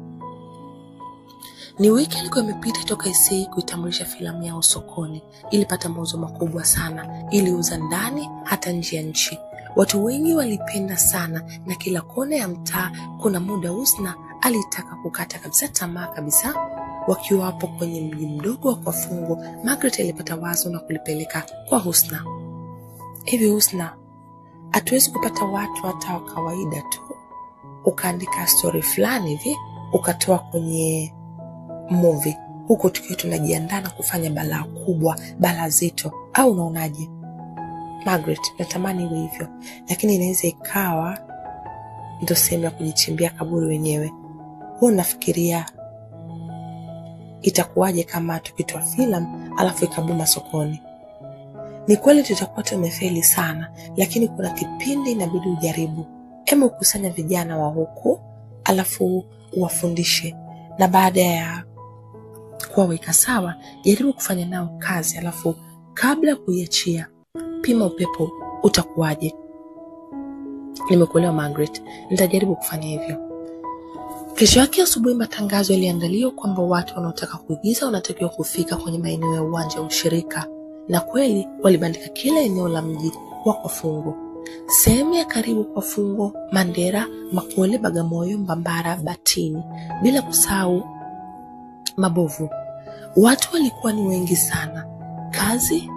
Ni wiki ilikuwa imepita toka Isei kuitambulisha filamu yao sokoni. Ilipata mauzo makubwa sana, iliuza ndani hata nje ya nchi. Watu wengi walipenda sana, na kila kona ya mtaa kuna muda Husna alitaka kukata kabisa tamaa kabisa. Wakiwa hapo kwenye mji mdogo wa Kwafungo, Margaret alipata wazo na kulipeleka kwa Husna. "Hivi Husna, hatuwezi kupata watu hata wa kawaida tu, ukaandika story fulani hivi ukatoa kwenye movie, huko tukiwa tunajiandaa na kufanya balaa kubwa, balaa zito, au unaonaje?" "Margaret, natamani iwe hivyo, lakini inaweza ikawa ndio sehemu ya kujichimbia kaburi wenyewe. Wewe unafikiria itakuwaje kama tukitoa filamu alafu ikabuma sokoni?" "Ni kweli tutakuwa tumefeli sana, lakini kuna kipindi inabidi ujaribu. Hebu kusanya vijana wa huku alafu uwafundishe, na baada ya kuwaweka sawa, jaribu kufanya nao kazi, alafu kabla kuiachia pima upepo utakuwaje." "Nimekuelewa Margaret, nitajaribu kufanya hivyo." Kesho yake asubuhi matangazo yaliandaliwa kwamba watu wanaotaka kuigiza wanatakiwa kufika kwenye maeneo ya uwanja wa ushirika, na kweli walibandika kila eneo la mji wa Kwafungo. Sehemu ya karibu Kwafungo, Mandera, Makole, Bagamoyo, Mbambara, Batini, bila kusahau Mabovu. Watu walikuwa ni wengi sana. Kazi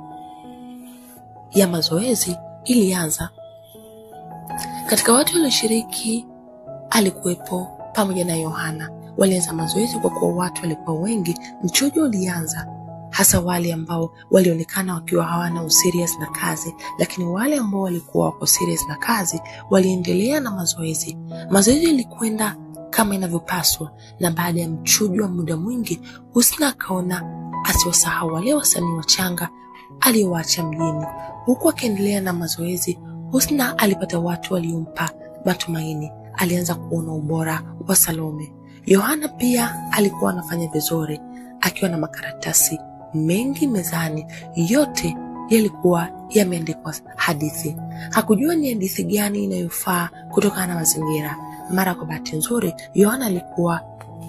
ya mazoezi ilianza. Katika watu walioshiriki alikuwepo pamoja na Yohana. Walianza mazoezi kwa kuwa watu walikuwa wengi. Mchujo ulianza, hasa wale ambao walionekana wakiwa hawana userious na kazi, lakini wale ambao walikuwa wako serious na kazi waliendelea na mazoezi. Mazoezi yalikwenda kama inavyopaswa, na baada ya mchujo wa muda mwingi, Husna akaona asiwasahau wale wasanii wachanga aliyowaacha mjini. Huku akiendelea na mazoezi, Husna alipata watu waliompa matumaini. Alianza kuona ubora wa Salome. Yohana pia alikuwa anafanya vizuri, akiwa na makaratasi mengi mezani. Yote yalikuwa yameandikwa hadithi. Hakujua ni hadithi gani inayofaa kutokana na mazingira. Mara kwa bahati nzuri, Yohana alikuwa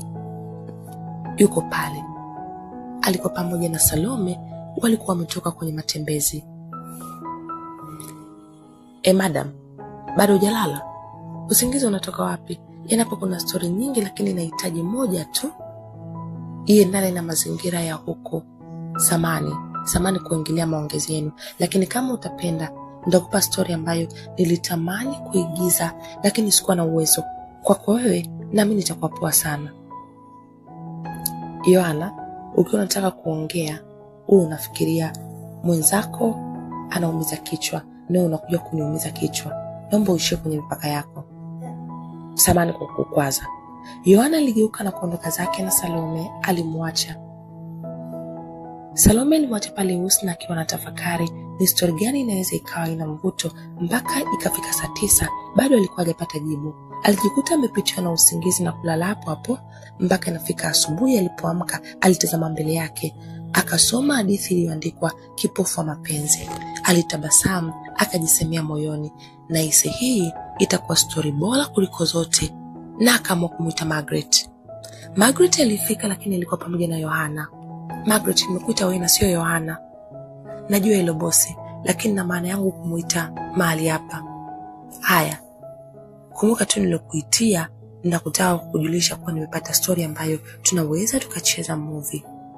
yuko pale. Alikuwa pamoja na Salome, walikuwa wametoka kwenye matembezi. "Eh madam, bado hujalala? Usingizi unatoka wapi? Yanapo kuna story nyingi, lakini nahitaji moja tu iendane na mazingira ya huko." "Samani, samani kuingilia maongezi yenu, lakini kama utapenda nitakupa story ambayo nilitamani kuigiza lakini sikuwa na uwezo. Kwako wewe na mimi nitakuwa poa sana." "Yohana, ukiwa unataka kuongea, wewe unafikiria mwenzako anaumiza kichwa, na unakuja kuniumiza kichwa. Naomba uishie kwenye mipaka yako. Samani kwa kukwaza." Yohana aligeuka na kuondoka zake, na Salome alimwacha. Salome alimwacha pale Husna akiwa anatafakari ni story gani inaweza ikawa ina mvuto. Mpaka ikafika saa tisa bado alikuwa hajapata jibu. Alijikuta amepitiwa na usingizi na kulala hapo hapo mpaka inafika asubuhi. Alipoamka alitazama mbele yake, akasoma hadithi iliyoandikwa Kipofu wa Mapenzi. Alitabasamu, akajisemea moyoni, na hisi hii itakuwa story bora kuliko zote, na akaamua kumuita Margaret. Margaret alifika, lakini alikuwa pamoja na Yohana. "Margaret, nimekuita wewe na sio Yohana." "Najua hilo bosi, lakini na maana yangu kumuita mahali hapa." "Haya, kumbuka tu nilokuitia na kutaka kukujulisha kuwa nimepata story ambayo tunaweza tukacheza movie."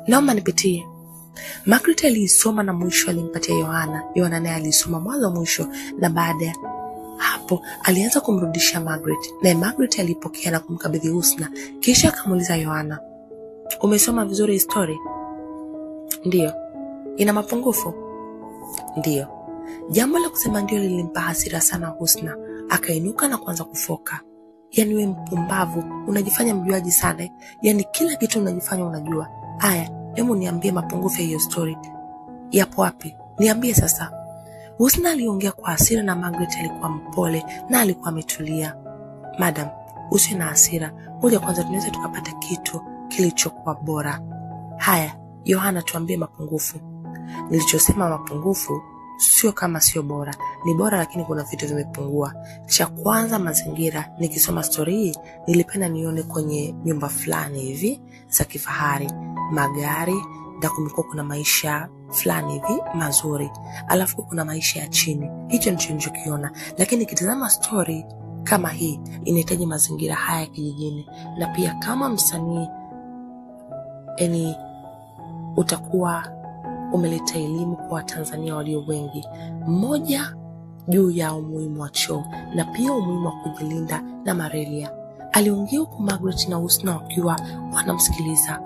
naomba nipitie. Margaret aliisoma na mwisho alimpatia Yohana. Yohana naye alisoma mwanzo mwisho, na baada ya hapo alianza kumrudisha Margaret. Na Margaret alipokea na kumkabidhi Husna. Kisha akamuuliza Yohana, umesoma vizuri story? Ndiyo. Ina mapungufu? Ndiyo. Jambo la kusema ndio lilimpa hasira sana Husna. Akainuka na kuanza kufoka. Yaani wewe mpumbavu, unajifanya mjuaji sana. Yaani kila kitu unajifanya unajua. Haya, hebu niambie mapungufu ya hiyo story. Yapo wapi? Niambie sasa. Husna aliongea kwa hasira na Margaret alikuwa mpole na alikuwa ametulia. Madam, usiwe na hasira. Ngoja kwanza tunaweza tukapata kitu kilichokuwa bora. Haya, Yohana tuambie mapungufu. Nilichosema mapungufu sio kama sio bora. Ni bora lakini kuna vitu vimepungua. Cha kwanza mazingira. Nikisoma story hii nilipenda nione kwenye nyumba fulani hivi za kifahari, magari, na kumekuwa kuna maisha fulani hivi mazuri. Alafu kuna maisha ya chini. Hicho ndicho nilichokiona. Lakini nikitazama story kama hii inahitaji mazingira haya kijijini. Na pia kama msanii yani utakuwa umeleta elimu kwa Tanzania walio wengi. Mmoja juu ya umuhimu wa choo na pia umuhimu wa kujilinda na malaria. Aliongea huku Margaret na Husna wakiwa wanamsikiliza.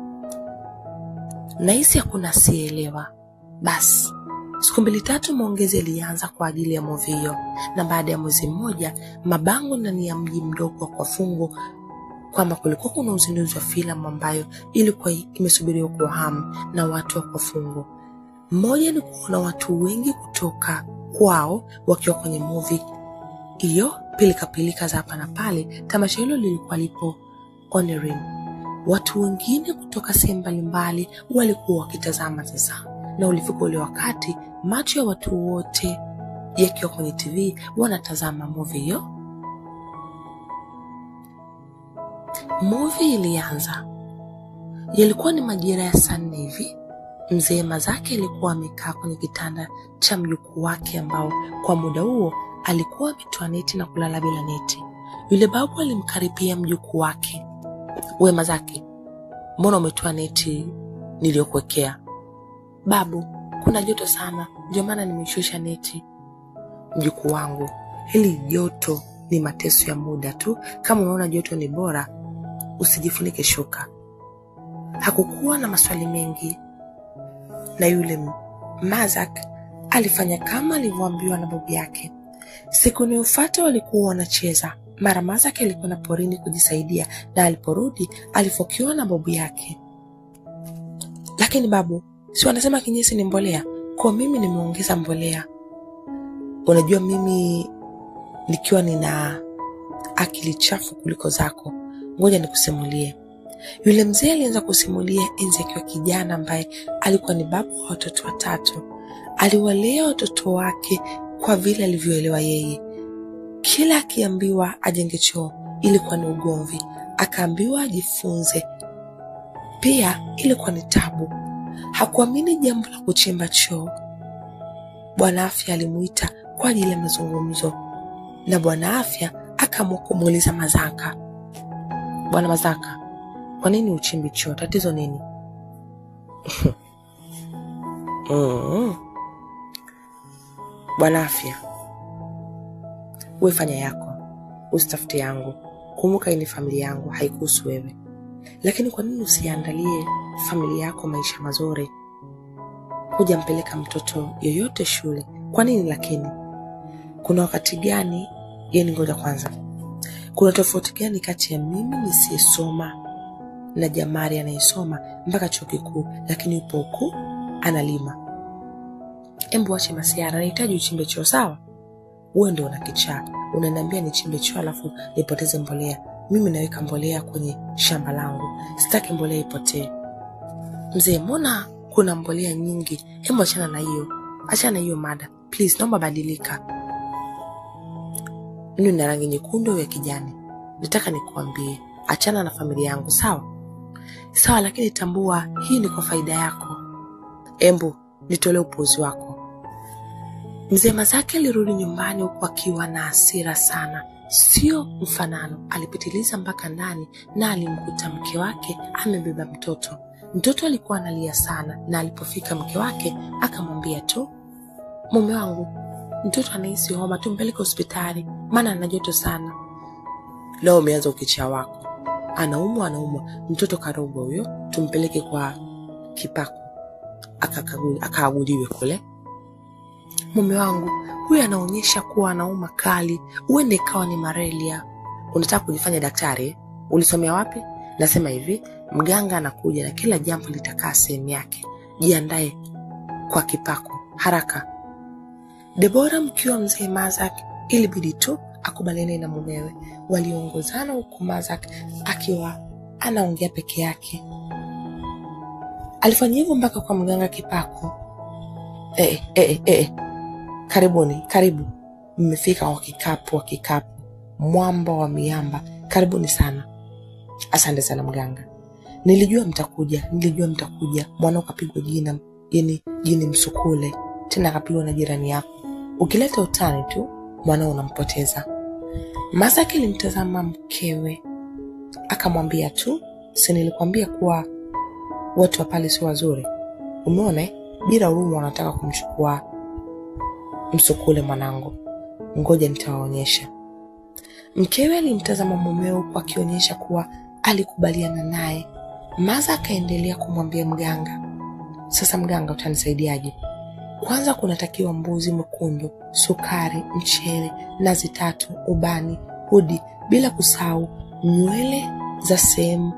Nahisi hakuna asiyeelewa. Basi siku mbili tatu maongezi yalianza kwa ajili ya movie hiyo, na baada ya mwezi mmoja mabango ndani ya mji mdogo kwa fungu kwamba kulikuwa kuna uzinduzi wa filamu ambayo ilikuwa imesubiriwa kwa hamu na watu wa kwa fungu. Mmoja ni kuona watu wengi kutoka kwao wakiwa kwenye movie hiyo, pilika pilika za hapa na pale. Tamasha hilo lilikuwa lipo honoring. Watu wengine kutoka sehemu mbalimbali walikuwa wakitazama sasa. Na ulifika ule wakati macho ya watu wote yakiwa kwenye T V wanatazama movie hiyo. Movie ilianza. Yalikuwa ni majira ya saa nne hivi. Mzee Mazake alikuwa amekaa kwenye kitanda cha mjukuu wake ambao kwa muda huo alikuwa ametoa neti na kulala bila neti. Yule babu alimkaribia mjukuu wake. We Mazake, mbona umetoa neti niliyokuwekea? Babu, kuna joto sana, ndio maana nimeshusha neti. Mjukuu wangu, hili joto ni mateso ya muda tu. Kama unaona joto ni bora, usijifunike shuka. Hakukuwa na maswali mengi. Na yule Mazak alifanya kama alivyoambiwa na babu yake. Siku inayofuata walikuwa wanacheza. Mara Mazak alikuwa na porini kujisaidia, na aliporudi alifokiwa na babu yake. Lakini babu, si wanasema kinyesi ni mbolea? Kwa mimi nimeongeza mbolea. Unajua mimi nikiwa nina akili chafu kuliko zako. Ngoja nikusimulie. Yule mzee alianza kusimulia enzi akiwa kijana ambaye alikuwa ni babu wa watoto watatu. Aliwalea watoto wake kwa vile alivyoelewa yeye. Kila akiambiwa ajenge choo ilikuwa ni ugomvi, akaambiwa ajifunze pia ilikuwa ni tabu. Hakuamini jambo la kuchimba choo. Bwana Afya alimuita kwa ajili ya mazungumzo, na Bwana Afya akaamua kumuuliza Mazaka. Bwana Mazaka, kwa nini uchimbi choo? Tatizo nini? mm. Bwana Afya, wewe fanya yako, usitafute yangu. Kumbuka hii ni familia yangu, haikuhusu wewe. Lakini kwa nini usiandalie familia yako maisha mazuri? Hujampeleka mtoto yoyote shule. Kwa nini lakini? Kuna wakati gani? Yeni ngoja kwanza. Kuna tofauti gani kati ya mimi nisiyesoma na Jamari anayesoma mpaka chuo kikuu lakini yupo huku analima? Embu ache masiara, nahitaji uchimbe choo, sawa? Wewe ndio unakichaa. Unaniambia nichimbe choo alafu nipoteze mbolea. Mimi naweka mbolea kwenye shamba langu. Sitaki mbolea ipotee. Mzee, mbona kuna mbolea nyingi? Hebu achana na hiyo. Achana na hiyo mada. Please, naomba badilika. Mimi nina rangi nyekundu ya kijani. Nataka nikuambie, achana na familia yangu, sawa? Sawa, lakini tambua hii ni kwa faida yako. Embu nitolee upuuzi wako. Mzee Mazake alirudi nyumbani huku akiwa na hasira sana. Sio mfanano. Alipitiliza mpaka ndani na alimkuta mke wake amebeba mtoto. Mtoto alikuwa analia sana, na alipofika mke wake akamwambia tu, mume wangu, mtoto anahisi homa, tumpeleke hospitali maana ana joto sana. Leo umeanza ukichaa wako. Anaumwa anaumwa, mtoto karogwa huyo, tumpeleke kwa Kipako akakaguli akaaguliwe kule. Mume wangu, huyu anaonyesha kuwa anauma kali, uende ikawa ni malaria. Unataka kujifanya daktari? Ulisomea wapi? Nasema hivi, mganga anakuja na kila jambo litakaa sehemu yake. Jiandae kwa Kipako haraka. Debora mkiwa mzee Mazak ilibidi tu akubaliane na mumewe. Waliongozana huku Mazak akiwa anaongea peke yake. Alifanya hivyo mpaka kwa mganga Kipako. Eh eh eh. Karibuni, karibu. Mmefika kwa Kikapu wa Kikapu, mwamba wa miamba. Karibuni sana. Asante sana mganga. Nilijua mtakuja, nilijua mtakuja. Mwana ukapigwa jina, yani jini msukule. Tena akapigwa na jirani yako. Ukileta utani tu, mwana unampoteza. Mazak alimtazama mkewe. Akamwambia tu, si nilikwambia kuwa watu wa pale si wazuri? Umeona bila huruma wanataka kumchukua msukule mwanangu. Ngoja nitawaonyesha. Mkewe alimtazama mumeo kwa akionyesha kuwa alikubaliana naye. Mazak akaendelea kumwambia mganga, sasa mganga, utanisaidiaje? Kwanza kunatakiwa mbuzi mwekundu, sukari, mchele, nazi tatu, ubani, hudi, bila kusahau nywele za sehemu,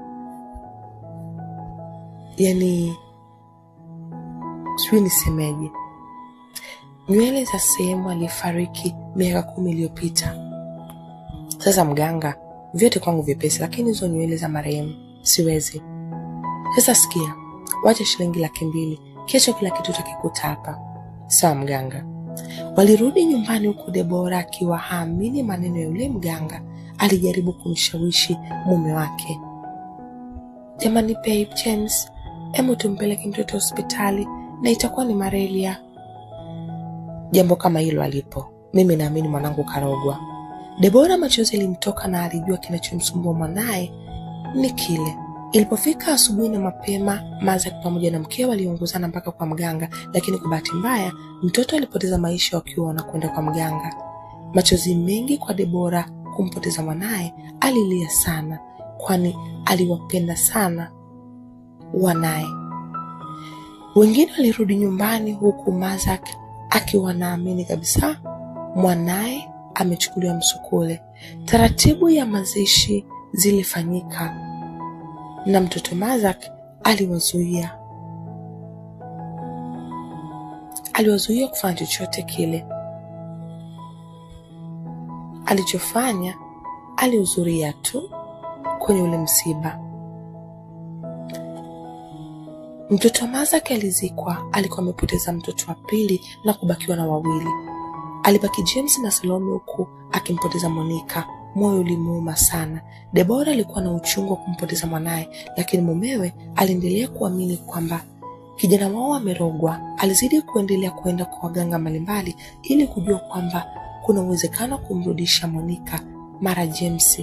yani sijui nisemeje, nywele za sehemu alifariki miaka kumi iliyopita. Sasa mganga, vyote kwangu vyepesi, lakini hizo nywele za marehemu siwezi. Sasa sikia, wacha shilingi laki mbili, kesho kila kitu utakikuta hapa. Sawa mganga. Walirudi nyumbani huku Debora akiwa haamini maneno ya yule mganga. Alijaribu kumshawishi mume wake. Jamani babe James, hebu tumpeleke mtoto hospitali na itakuwa ni malaria. Jambo kama hilo alipo. Mimi naamini mwanangu karogwa. Debora machozi yalimtoka na alijua kinachomsumbua mwanae ni kile. Ilipofika asubuhi na mapema, Mazak pamoja na mkewe waliongozana mpaka kwa mganga, lakini kwa bahati mbaya mtoto alipoteza maisha wakiwa wanakwenda kwa mganga. Machozi mengi kwa Debora kumpoteza mwanae. Alilia sana kwani aliwapenda sana wanae. Wengine walirudi nyumbani huku Mazak akiwa naamini kabisa mwanae amechukuliwa msukule. Taratibu ya mazishi zilifanyika na mtoto Mazak aliwazuia. Aliwazuia kufanya chochote kile. Alichofanya, alihudhuria tu kwenye ule msiba. Mtoto Mazak alizikwa, alikuwa amepoteza mtoto wa pili na kubakiwa na wawili. Alibaki James na Salome huku akimpoteza Monica. Moyo ulimuuma sana. Debora alikuwa na uchungu wa kumpoteza mwanae, lakini mumewe aliendelea kuamini kwamba kijana wao amerogwa. Alizidi kuendelea kwenda kwa waganga mbalimbali ili kujua kwamba kuna uwezekano kumrudisha Monica mara James.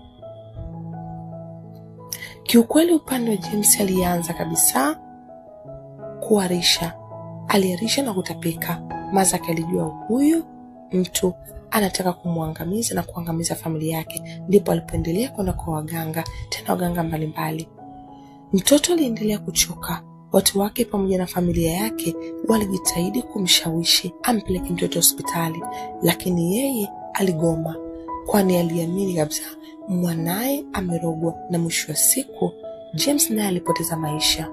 Kiukweli upande wa James alianza kabisa kuharisha. Aliharisha na kutapika. Mazak alijua huyu mtu anataka kumwangamiza na kuangamiza familia yake, ndipo alipoendelea kwenda kwa waganga, tena waganga mbalimbali. Mtoto aliendelea kuchoka. Watu wake pamoja na familia yake walijitahidi kumshawishi ampeleke mtoto hospitali, lakini yeye aligoma kwani aliamini kabisa mwanae amerogwa, na mwisho wa siku James naye alipoteza maisha.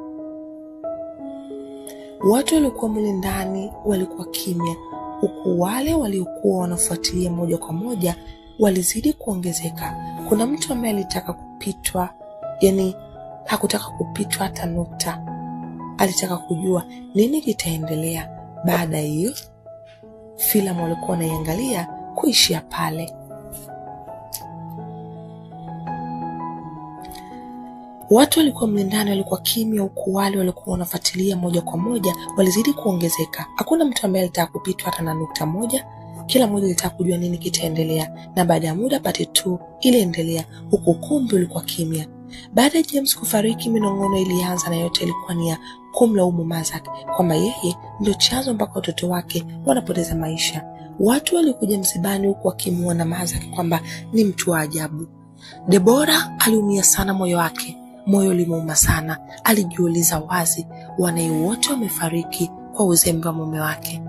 Watu walikuwa mle ndani walikuwa kimya, huku wale waliokuwa wanafuatilia moja kwa moja walizidi kuongezeka. Kuna mtu ambaye alitaka kupitwa, yani hakutaka kupitwa hata nukta. Alitaka kujua nini kitaendelea baada ya hiyo filamu walikuwa wanaiangalia kuishia pale. Watu walikuwa mlindani walikuwa kimya, huku wale walikuwa wanafuatilia moja kwa moja walizidi kuongezeka. Hakuna mtu ambaye alitaka kupitwa hata na nukta moja. Kila mmoja alitaka kujua nini kitaendelea, na baada ya muda pate tu ile endelea, huku kumbi ulikuwa kimya. Baada ya James kufariki, minong'ono ilianza na yote ilikuwa ni ya kumlaumu Mazak kwamba yeye ndio chanzo mpaka watoto wake wanapoteza maisha. Watu walikuja msibani huku wakimuona Mazak kwamba ni mtu wa ajabu. Deborah aliumia sana moyo wake. Moyo ulimuuma sana. Alijiuliza wazi, wanae wote wamefariki kwa uzembe wa mume wake.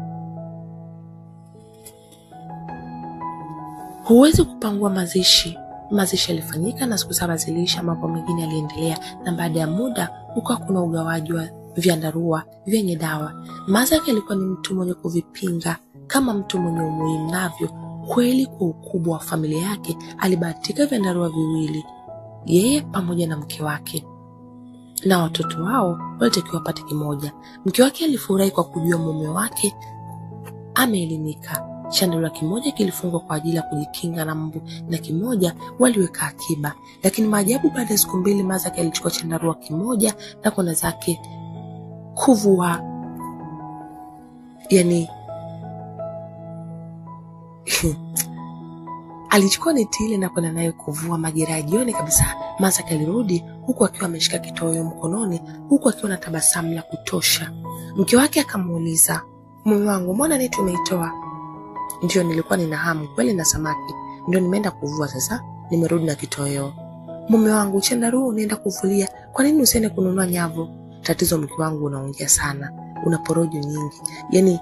Huwezi kupangua mazishi. Mazishi yalifanyika na siku saba zilisha, mambo mengine yaliendelea, na baada ya muda ukawa kuna ugawaji wa vyandarua vyenye dawa. Mazak alikuwa ni mtu mwenye kuvipinga kama mtu mwenye umuhimu navyo. Kweli kwa ukubwa wa familia yake alibahatika vyandarua viwili, yeye pamoja na mke wake, na watoto wao walitakiwa wapate kimoja. Mke wake alifurahi kwa kujua mume wake ameelimika. Chandarua kimoja kilifungwa kwa ajili ya kujikinga na mbu na kimoja waliweka akiba. Lakini maajabu, baada ya siku mbili Mazak alichukua chandarua kimoja na kwenda zake kuvua, yani alichukua neti ile na kwenda nayo kuvua. Majira ya jioni kabisa Mazak alirudi huku akiwa ameshika kitoweo mkononi, huku akiwa na tabasamu la kutosha. Mke wake akamuuliza, mume wangu, mbona neti umeitoa? Ndio, nilikuwa nina hamu kweli na samaki, ndio nimeenda kuvua, sasa nimerudi na kitoweo. Mume wangu, chandarua unaenda kuvulia, kwa nini usiende kununua nyavu? Tatizo mke wangu, unaongea sana, una porojo nyingi. Yaani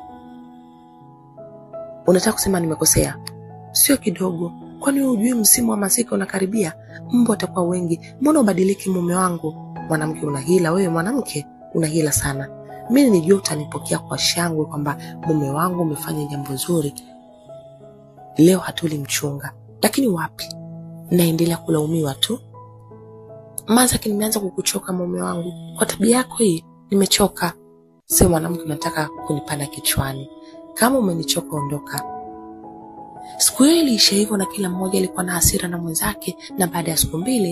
unataka kusema nimekosea? Sio kidogo. Kwani hujui msimu wa masika unakaribia? Mbu watakuwa wengi. Mbona ubadiliki mume wangu? Mwanamke una hila wewe, mwanamke una hila sana. Mimi nilijua utanipokea kwa shangwe kwamba mume wangu umefanya jambo zuri. Leo hatuli mchunga. Lakini wapi? Naendelea kulaumiwa tu. Mazak, nimeanza kukuchoka mume wangu. Kwa tabia yako hii nimechoka. Sio mwanamke unataka kunipanda kichwani. Kama umenichoka ondoka. Siku hiyo iliisha hivyo na kila mmoja alikuwa na hasira na mwenzake, na baada ya siku mbili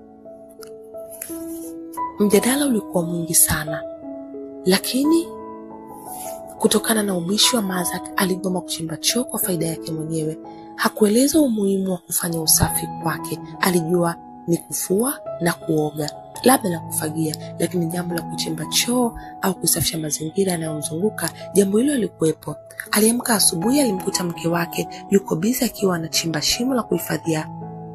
mjadala ulikuwa mwingi sana. Lakini kutokana na ubishi wa Mazak, aligoma kuchimba choo kwa faida yake mwenyewe. Hakueleza umuhimu wa kufanya usafi kwake. Alijua ni kufua na kuoga, labda na kufagia, lakini jambo la kuchimba choo au kusafisha mazingira yanayomzunguka, jambo hilo lilikuwepo. Aliamka asubuhi, alimkuta mke wake yuko bizi akiwa anachimba shimo la kuhifadhia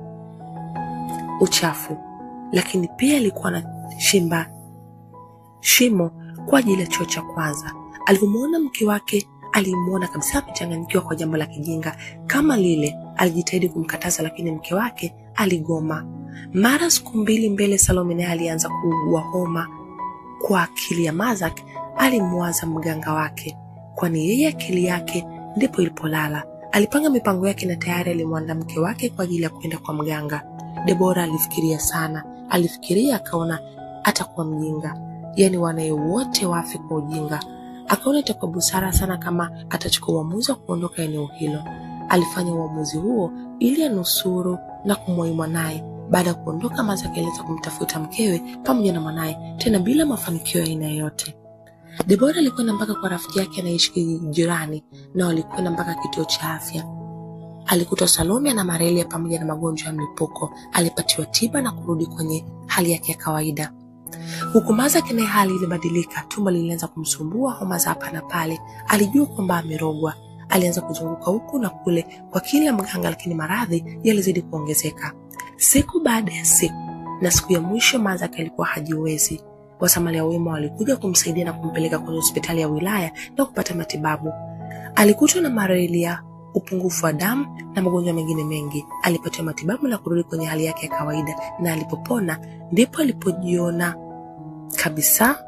uchafu, lakini pia alikuwa anachimba shimo kwa ajili ya choo cha kwanza. Alipomuona mke wake, alimuona kabisa amechanganyikiwa kwa jambo la kijinga kama lile. Alijitahidi kumkataza, lakini mke wake aligoma. Mara siku mbili mbele, Salome naye alianza kuugua homa. Kwa akili ya Mazak, alimwaza mganga wake, kwani yeye akili yake ndipo ilipolala. Alipanga mipango yake na tayari alimwandaa mke wake kwa ajili ya kwenda kwa mganga. Deborah alifikiria sana. Alifikiria akaona atakuwa mjinga, yani wanae wote wafi kwa ujinga. Akaona itakuwa busara sana kama atachukua uamuzi wa kuondoka eneo hilo. Alifanya uamuzi huo ili anusuru na kumwahi mwanae. Baada ya kuondoka, Mazak alianza kumtafuta mkewe pamoja na mwanae, tena bila mafanikio ya aina yoyote. Deborah alikwenda mpaka kwa rafiki yake anaishi jirani, na walikwenda mpaka kituo cha afya. Alikuta Salome na malaria pamoja na magonjwa ya mlipuko. Alipatiwa tiba na kurudi kwenye hali yake ya kawaida. Huku Mazak naye hali ilibadilika. Tumbo lilianza kumsumbua, homa za hapa na pale. Alijua kwamba amerogwa. Alianza kuzunguka huku na kule kwa kila mganga, lakini maradhi yalizidi kuongezeka siku baada ya siku, na siku ya mwisho Mazak alikuwa hajiwezi. Wasamaria wema walikuja kumsaidia na kumpeleka kwenye hospitali ya wilaya na kupata matibabu. Alikutwa na malaria, upungufu wa damu na magonjwa mengine mengi. Alipatiwa matibabu na kurudi kwenye hali yake ya kawaida, na alipopona ndipo alipojiona kabisa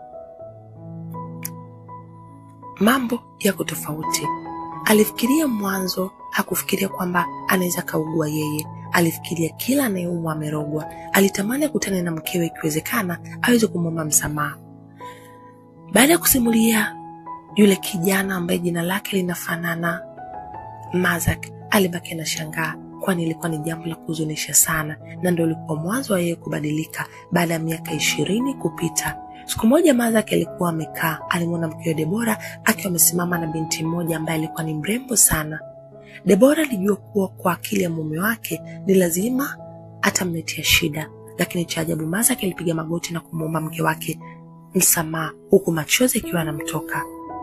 mambo yako tofauti. Alifikiria mwanzo, hakufikiria kwamba anaweza kaugua yeye. Alifikiria kila anayeumwa amerogwa. Alitamani kukutana na mkewe ikiwezekana aweze kumwomba msamaha. Baada ya kusimulia yule kijana ambaye jina lake linafanana, Mazak alibaki na shangaa, kwani ilikuwa ni jambo la kuhuzunisha sana, na ndio ulikuwa mwanzo wa yeye kubadilika baada ya miaka ishirini kupita. Siku moja Mazak alikuwa amekaa, alimwona mkewe Deborah akiwa amesimama na binti mmoja ambaye alikuwa ni mrembo sana. Deborah alijua kuwa kwa akili ya mume wake ni lazima atamletea shida. lakini cha ajabu Mazak alipiga magoti na kumuomba mke wake msamaha huku machozi yakiwa yanamtoka.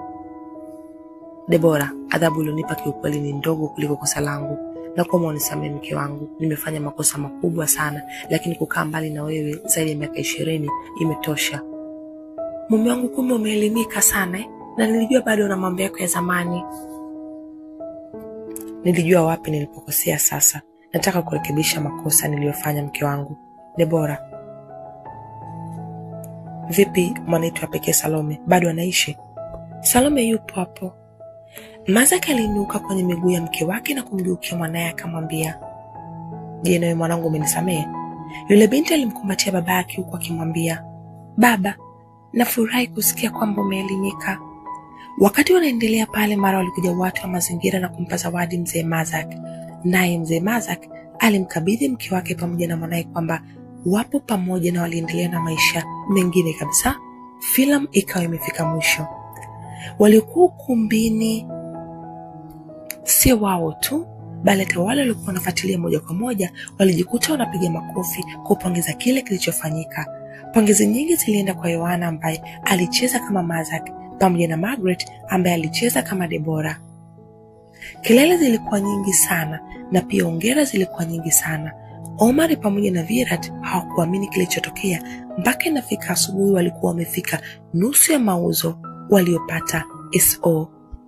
Debora, adhabu ulionipa kiukweli ni ndogo kuliko kosa langu. Na kuomba unisamehe mke wangu. Nimefanya makosa makubwa sana, lakini kukaa mbali na wewe zaidi ya miaka ishirini imetosha. Mume wangu, kumbe umeelimika sana eh? Na nilijua bado una mambo yako ya zamani. Nilijua wapi nilipokosea sasa. Nataka kurekebisha makosa niliyofanya mke wangu. Debora. Vipi mwanetu wa pekee Salome? Bado anaishi? Salome yupo hapo. Mazak aliinuka kwenye miguu ya mke wake na kumgeukia mwanae akamwambia, "Je, nawe mwanangu umenisamehe?" Yule binti alimkumbatia baba yake huku akimwambia, "Baba, nafurahi kusikia kwamba umeelimika." Wakati wanaendelea pale, mara walikuja watu wa mazingira na kumpa zawadi mzee Mazak. Naye mzee Mazak alimkabidhi mke wake pamoja na mwanae kwamba wapo pamoja na waliendelea na maisha mengine kabisa. Filamu ikawa imefika mwisho. Walikuwa ukumbini si wao tu, bali hata wale walikuwa wanafuatilia moja kwa moja walijikuta wanapiga makofi kupongeza kile kilichofanyika. Pongezi nyingi zilienda kwa Yohana ambaye alicheza kama Mazak pamoja na Margaret ambaye alicheza kama Debora. Kelele zilikuwa nyingi sana na pia hongera zilikuwa nyingi sana. Omar pamoja na Virat hawakuamini kilichotokea mpaka inafika asubuhi walikuwa wamefika nusu ya mauzo waliopata S O.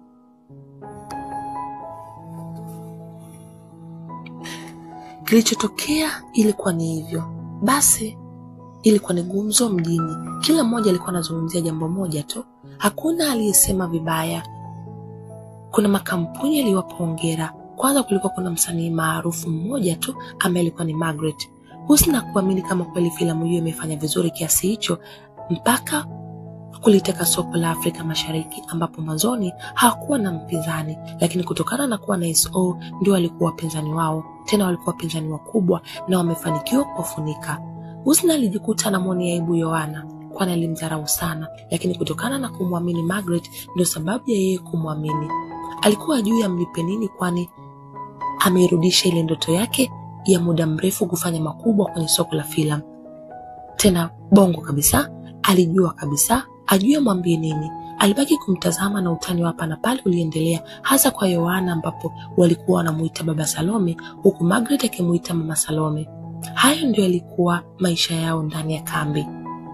Kilichotokea ilikuwa ni hivyo. Basi ilikuwa ni gumzo mjini. Kila mmoja alikuwa anazungumzia jambo moja tu. Hakuna aliyesema vibaya. Kuna makampuni yaliwapa hongera. Kwanza kulikuwa kuna msanii maarufu mmoja tu ambaye alikuwa ni Margaret. Husna kuamini kama kweli filamu hiyo imefanya vizuri kiasi hicho mpaka kuliteka soko la Afrika Mashariki ambapo mwanzoni hawakuwa na mpinzani, lakini kutokana na kuwa na S O ndio walikuwa wapinzani wao. Tena walikuwa wapinzani wakubwa na wamefanikiwa kufunika. Husna alijikuta na mwoni aibu Yohana kwani alimdharau sana, lakini kutokana na kumwamini Margaret ndio sababu ya yeye kumwamini. Alikuwa juu ya mlipe nini kwani amerudisha ile ndoto yake ya muda mrefu kufanya makubwa kwenye soko la filamu. Tena bongo kabisa, alijua kabisa ajue mwambie nini. Alibaki kumtazama na utani hapa na pale uliendelea, hasa kwa Yohana ambapo walikuwa wanamuita baba Salome huku Margaret akimuita mama Salome. Hayo ndio yalikuwa maisha yao ndani ya kambi.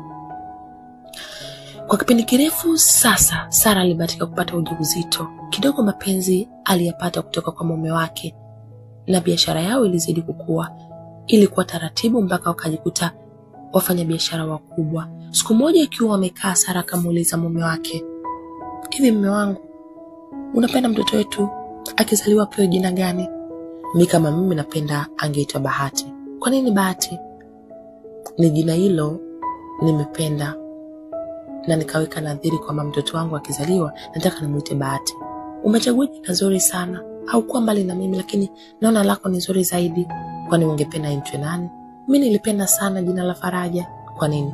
Kwa kipindi kirefu sasa, Sara alibahatika kupata ujauzito. Kidogo mapenzi aliyapata kutoka kwa mume wake na biashara yao ilizidi kukua. Ilikuwa taratibu mpaka wakajikuta wafanya biashara wakubwa. Siku moja ikiwa wamekaa, Sara akamuuliza mume wake, "Hivi mume wangu, unapenda mtoto wetu akizaliwa pewe jina gani?" "Mimi kama mimi napenda angeitwa Bahati." "Kwa nini Bahati?" "Ni jina hilo nimependa na nikaweka nadhiri kwamba mtoto wangu akizaliwa nataka nimuite Bahati." "Umechagua jina zuri sana. Haukuwa mbali na mimi lakini naona lako ni zuri zaidi." "Kwani ungependa aitwe nani?" "Mimi nilipenda sana jina la Faraja." "Kwa nini?"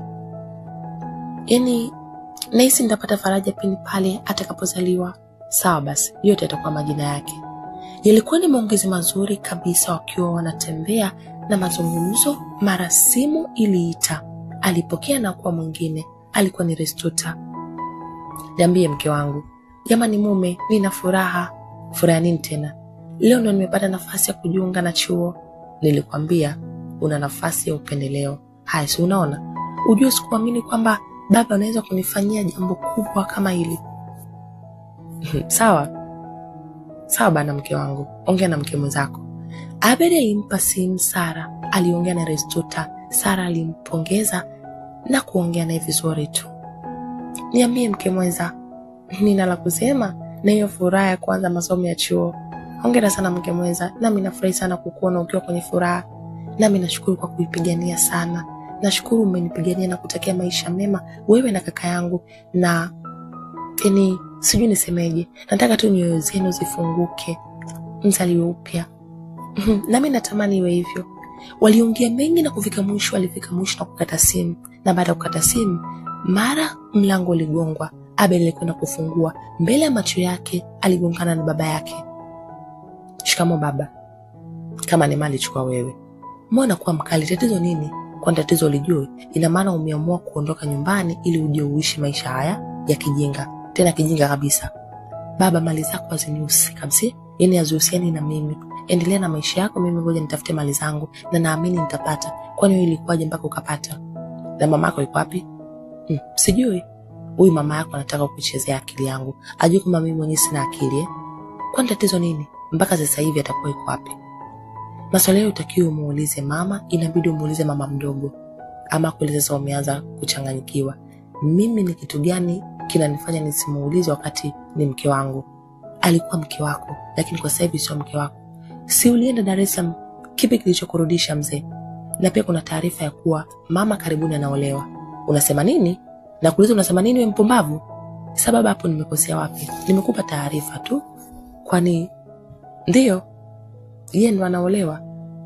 "Yaani nahisi nitapata faraja pindi pale atakapozaliwa." "Sawa basi, yote yatakuwa majina yake." Yalikuwa ni maongezi mazuri kabisa wakiwa wanatembea na mazungumzo, mara simu iliita. Alipokea na kuwa mwingine. Alikuwa ni Restuta. "Niambie mke wangu." "Jamani mume, nina furaha." "Furaha nini tena?" "Leo ndo nimepata nafasi ya kujiunga na chuo." "Nilikwambia una nafasi ya upendeleo." "Haya, si unaona? Ujue sikuamini kwamba baba anaweza kunifanyia jambo kubwa kama hili." "Sawa. Sawa bana mke wangu. Ongea na mke mwenzako." Abedi alimpa simu Sara. Aliongea na Restuta. Sara alimpongeza na kuongea naye vizuri tu. "Niambie mke mwenza, nina la kusema na hiyo furaha ya kuanza masomo ya chuo." "Hongera sana mke mwenza, nami nafurahi sana kukuona ukiwa kwenye furaha. Nami nashukuru kwa kuipigania sana. Nashukuru umenipigania na kutakia maisha mema wewe na kaka yangu, na yani sijui nisemeje. Nataka tu nyoyo zenu zifunguke, mzaliwe upya." "Nami natamani iwe hivyo." Waliongea mengi na kufika mwisho, walifika mwisho na kukata simu. Na baada ya kukata simu, mara mlango uligongwa. Abel alikwenda kufungua. Mbele ya macho yake aligongana na baba yake. "Shikamo baba." "Kama ni mali chukua wewe." "Mbona kuwa mkali, tatizo nini?" Kwa tatizo lijue, ina maana umeamua kuondoka nyumbani ili uje uishi maisha haya ya kijinga. Tena kijinga kabisa. Baba, mali zako hazinihusi kabisa. Yaani hazihusiani na mimi. Endelea na maisha yako, mimi ngoja nitafute mali zangu na naamini nitapata. Kwani wewe ilikuwaje mpaka ukapata? Na mama yako yuko wapi? Hmm, sijui. Huyu mama yako anataka kuchezea akili yangu. Ajue kama mimi mwenyewe sina akili eh? Kwani tatizo nini? Mpaka sasa hivi atakuwa yuko wapi? Maswali hayo utakiwa umuulize mama, inabidi umuulize mama mdogo. Ama kweli sasa umeanza kuchanganyikiwa. Mimi ni kitu gani kinanifanya nisimuulize wakati ni mke wangu? Alikuwa mke wako, lakini kwa sasa hivi sio mke wako. Si ulienda Dar es Salaam? Kipi kilichokurudisha mzee? Na pia kuna taarifa ya kuwa mama karibuni anaolewa. Unasema nini? Na kuuliza unasema nini wewe mpumbavu? Sababu hapo nimekosea wapi? Nimekupa taarifa tu. Kwani ndio yeye ndo anaolewa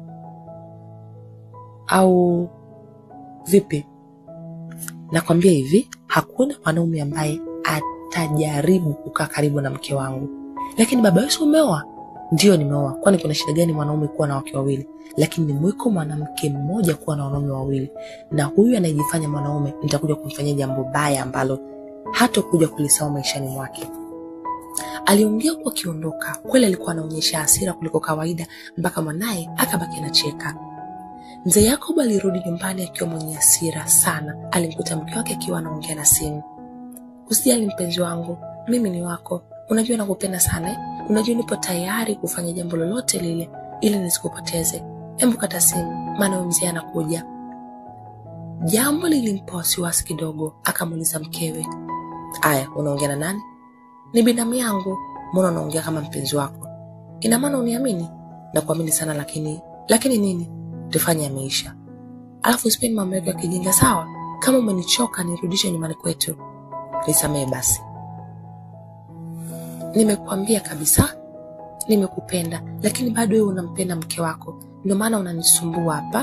au vipi? Nakwambia hivi, hakuna mwanaume ambaye atajaribu kukaa karibu na mke wangu. Lakini baba wewe umeoa? Ndio nimeoa. Kwani kuna shida gani mwanaume kuwa na wake wawili? Lakini ni mwiko mwanamke mmoja kuwa na wanaume wawili. Na huyu anayejifanya mwanaume nitakuja kumfanyia jambo baya ambalo hatakuja kulisahau maishani mwake. Aliongea kwa kiondoka. Kweli alikuwa anaonyesha hasira kuliko kawaida mpaka mwanae akabaki anacheka. Mzee Yakobo alirudi nyumbani akiwa mwenye hasira sana. Alimkuta mke wake akiwa anaongea na simu. Usijali mpenzi wangu, mimi ni wako. Unajua nakupenda sana. Eh? Unajua nipo tayari kufanya jambo lolote lile ili nisikupoteze. Hebu kata simu, maana mzee anakuja. Jambo lilimpa wasiwasi kidogo, akamuuliza mkewe. Aya, unaongea na nani? Ni binamu yangu. Mbona unaongea kama mpenzi wako? Ina maana uniamini? Na kuamini sana lakini lakini nini? Tufanye yameisha. Alafu usipendi mambo yako ya kijinga sawa? Kama umenichoka nirudishe nyumbani kwetu. Nisamehe basi. Nimekuambia kabisa nimekupenda, lakini bado wewe unampenda mke wako. Ndio maana unanisumbua hapa.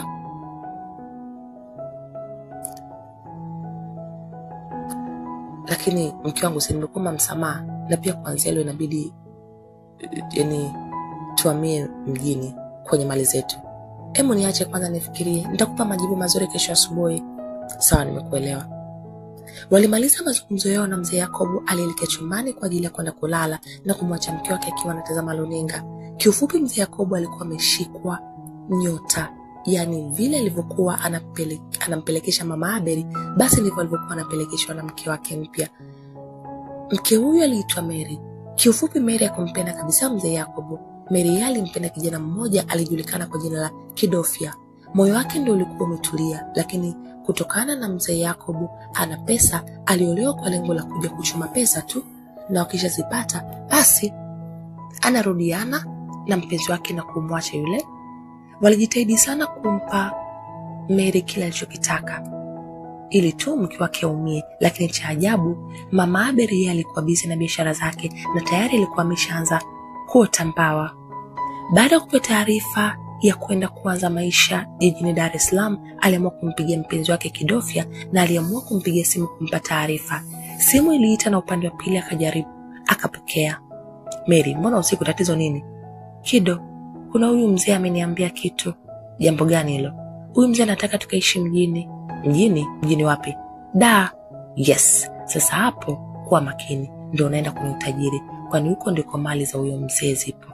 Lakini mke wangu si nimekuomba msamaha, na pia kuanzia leo inabidi yani tuhamie mjini kwenye mali zetu. Hebu niache kwanza nifikirie. Nitakupa majibu mazuri kesho asubuhi. Sawa, nimekuelewa. Walimaliza mazungumzo yao na mzee Yakobo alielekea chumbani kwa ajili ya kwenda kulala na kumwacha mke wake akiwa anatazama runinga. Kiufupi mzee Yakobo alikuwa ameshikwa nyota. Yaani vile alivyokuwa anapele, anampelekesha mama Abeli, basi ndivyo alivyokuwa anapelekeshwa na mke wake mpya. Mke huyu aliitwa Mary. Kiufupi Mary akumpenda kabisa mzee Yakobo. Mary alimpenda kijana mmoja alijulikana kwa jina la Kidofia. Moyo wake ndio ulikuwa umetulia, lakini kutokana na mzee Yakobo ana pesa, aliolewa kwa lengo la kuja kuchuma pesa tu, na wakishazipata basi anarudiana na mpenzi wake na kumwacha yule. Walijitahidi sana kumpa Mary kila alichokitaka ili tu mke wake aumie, lakini cha ajabu mama Abeli yeye alikuwa busy na biashara zake na tayari alikuwa ameshaanza kuota mbawa. Baada ya kupewa taarifa ya kwenda kuanza maisha jijini Dar es Salaam, aliamua kumpigia mpenzi wake Kidofia na aliamua kumpigia simu kumpa taarifa. Simu iliita na upande wa pili akajaribu, akapokea. Mary, mbona usiku, tatizo nini? Kido, kuna huyu mzee ameniambia kitu. Jambo gani hilo? Huyu mzee anataka tukaishi mjini. Mjini? Mjini wapi? Da. Yes. Sasa hapo kuwa makini, ndio unaenda kwenye utajiri, kwani huko ndiko mali za huyo mzee zipo.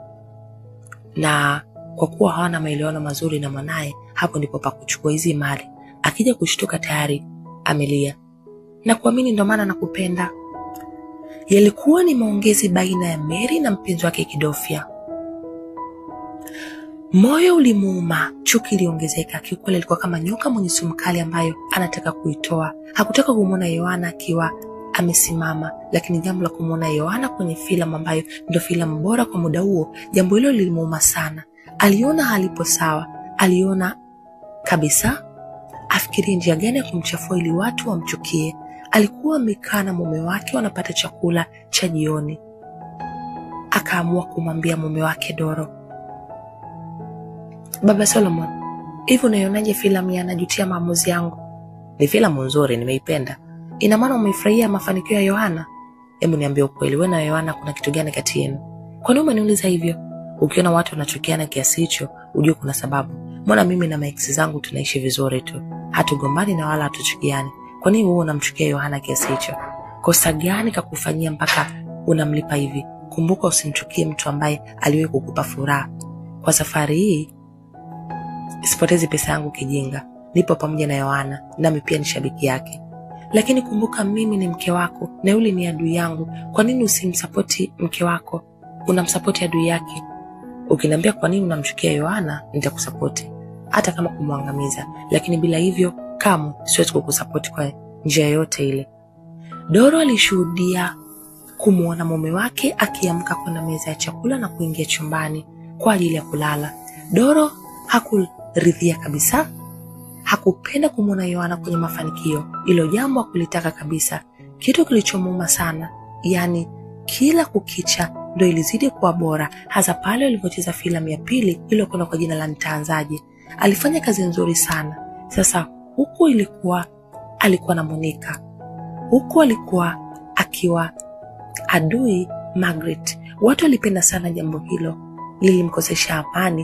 Na kwa kuwa hawana maelewano mazuri na mwanae, hapo ndipo pa kuchukua hizi mali. Akija kushtuka tayari amelia. Na kuamini ndio maana nakupenda. Yalikuwa ni maongezi baina ya Mary na mpenzi wake Kidofia. Moyo ulimuuma, chuki iliongezeka. Kiukweli alikuwa kama nyoka mwenye sumu kali ambayo anataka kuitoa. Hakutaka kumuona Yohana akiwa amesimama, lakini jambo la kumuona Yohana kwenye filamu ambayo ndio filamu bora kwa muda huo, jambo hilo lilimuuma sana. Aliona halipo sawa, aliona kabisa afikirie njia gani ya kumchafua ili watu wamchukie. Alikuwa amekaa na mume wake wanapata chakula cha jioni. Akaamua kumwambia mume wake Doro, Baba Solomon, hivi unaionaje filamu ya Najutia Maamuzi Yangu? Ni filamu nzuri, nimeipenda. Ina maana umeifurahia mafanikio ya Yohana? Hebu niambie ukweli, wewe na Yohana kuna kitu gani kati yenu? Kwa nini umeniuliza hivyo? Ukiona watu wanachukiana kiasi hicho, ujue kuna sababu. mbona mimi na maex zangu tunaishi vizuri tu, hatugombani na wala hatuchukiani. Kwa nini wewe unamchukia Yohana kiasi hicho? Kosa gani kakufanyia mpaka unamlipa hivi? Kumbuka usimchukie mtu ambaye aliwahi kukupa furaha. Kwa safari hii sipotezi pesa yangu kijinga. Nipo pamoja na Yohana, nami pia ni shabiki yake. Lakini kumbuka mimi ni mke wako na yule ni adui yangu. Kwa nini usimsapoti mke wako? Unamsapoti adui yake. Ukiniambia kwa nini unamchukia Yohana, nitakusapoti hata kama kumwangamiza, lakini bila hivyo kama siwezi kukusapoti kwa njia yote ile. Doro alishuhudia kumuona mume wake akiamka kwenda meza ya chakula na kuingia chumbani kwa ajili ya kulala. Doro hakuridhia kabisa. Hakupenda kumuona Yohana kwenye mafanikio. Ilo jambo hakulitaka kabisa. Kitu kilichomuuma sana, yani kila kukicha ndio ilizidi kuwa bora, hasa pale alipocheza filamu ya pili iliyokuwa kwa jina la Nitaanzaje. Alifanya kazi nzuri sana. Sasa huku ilikuwa alikuwa na Monica. Huku alikuwa akiwa adui Margaret. Watu walipenda sana jambo hilo. Lilimkosesha amani.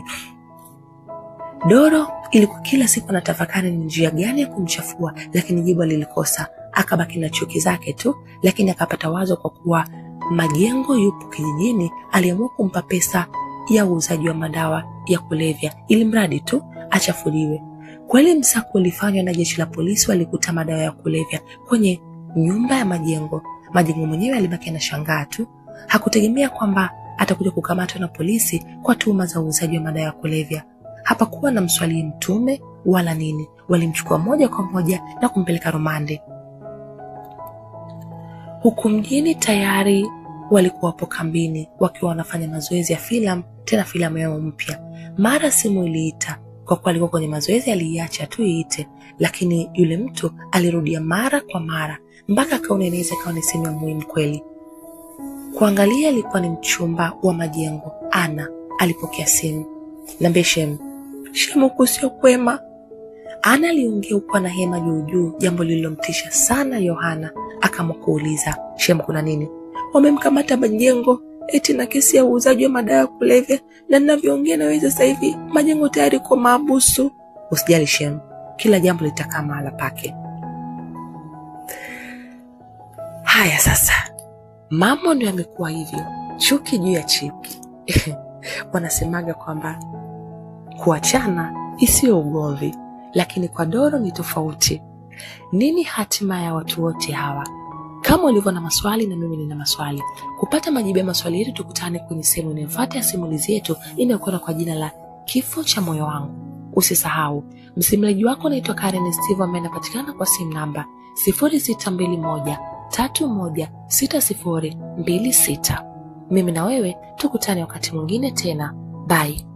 Doro ilikuwa kila siku anatafakari ni njia gani ya kumchafua, lakini jibu lilikosa. Akabaki na chuki zake tu, lakini akapata wazo kwa kuwa Majengo yupo kijijini, aliamua kumpa pesa ya uuzaji wa madawa ya kulevya ili mradi tu achafuliwe. Kweli msako ulifanywa na jeshi la polisi, walikuta madawa ya kulevya kwenye nyumba ya Majengo. Majengo mwenyewe alibaki na shangaa tu. Hakutegemea kwamba atakuja kukamatwa na polisi kwa tuhuma za uuzaji wa madawa ya kulevya. Hapakuwa na mswali mtume wala nini. Walimchukua moja kwa moja na kumpeleka rumande. Huku mjini tayari walikuwa hapo kambini wakiwa wanafanya mazoezi ya filamu, tena filamu yao mpya. Mara simu iliita. Kwa kuwa alikuwa kwenye mazoezi aliacha tu iite, lakini yule mtu alirudia mara kwa mara mpaka akaona inaweza kawa ni simu muhimu kweli. Kuangalia ilikuwa ni mchumba wa Majengo, Ana. Alipokea simu. Niambie Shem. Shem, uko sio kwema? Ana aliongea huko na hema juu juu, jambo lililomtisha sana Yohana. Akamuuliza, Shem, kuna nini? Wamemkamata Majengo eti na kesi ya uuzaji wa madawa ya kulevya, na ninavyoongea na wewe sasa hivi Majengo tayari kwa mahabusu. Usijali Shem, kila jambo litakaa mahala pake. Haya sasa, mambo ndio yamekuwa hivyo, chuki juu ya chuki. Wanasemaga kwamba kuachana isiyo ugomvi, lakini kwa Doro ni tofauti. Nini hatima ya watu wote hawa? Kama ulivyo na maswali na mimi nina maswali. Kupata majibu ya maswali yetu, tukutane kwenye sehemu inayofuata ya simulizi yetu inayokwenda kwa jina la Kifo cha Moyo Wangu. Usisahau, msimulizi wako anaitwa Karen Steve, ambaye anapatikana kwa simu namba sifuri sita mbili moja tatu moja sita sifuri mbili sita. Mimi na wewe tukutane wakati mwingine tena. Bye.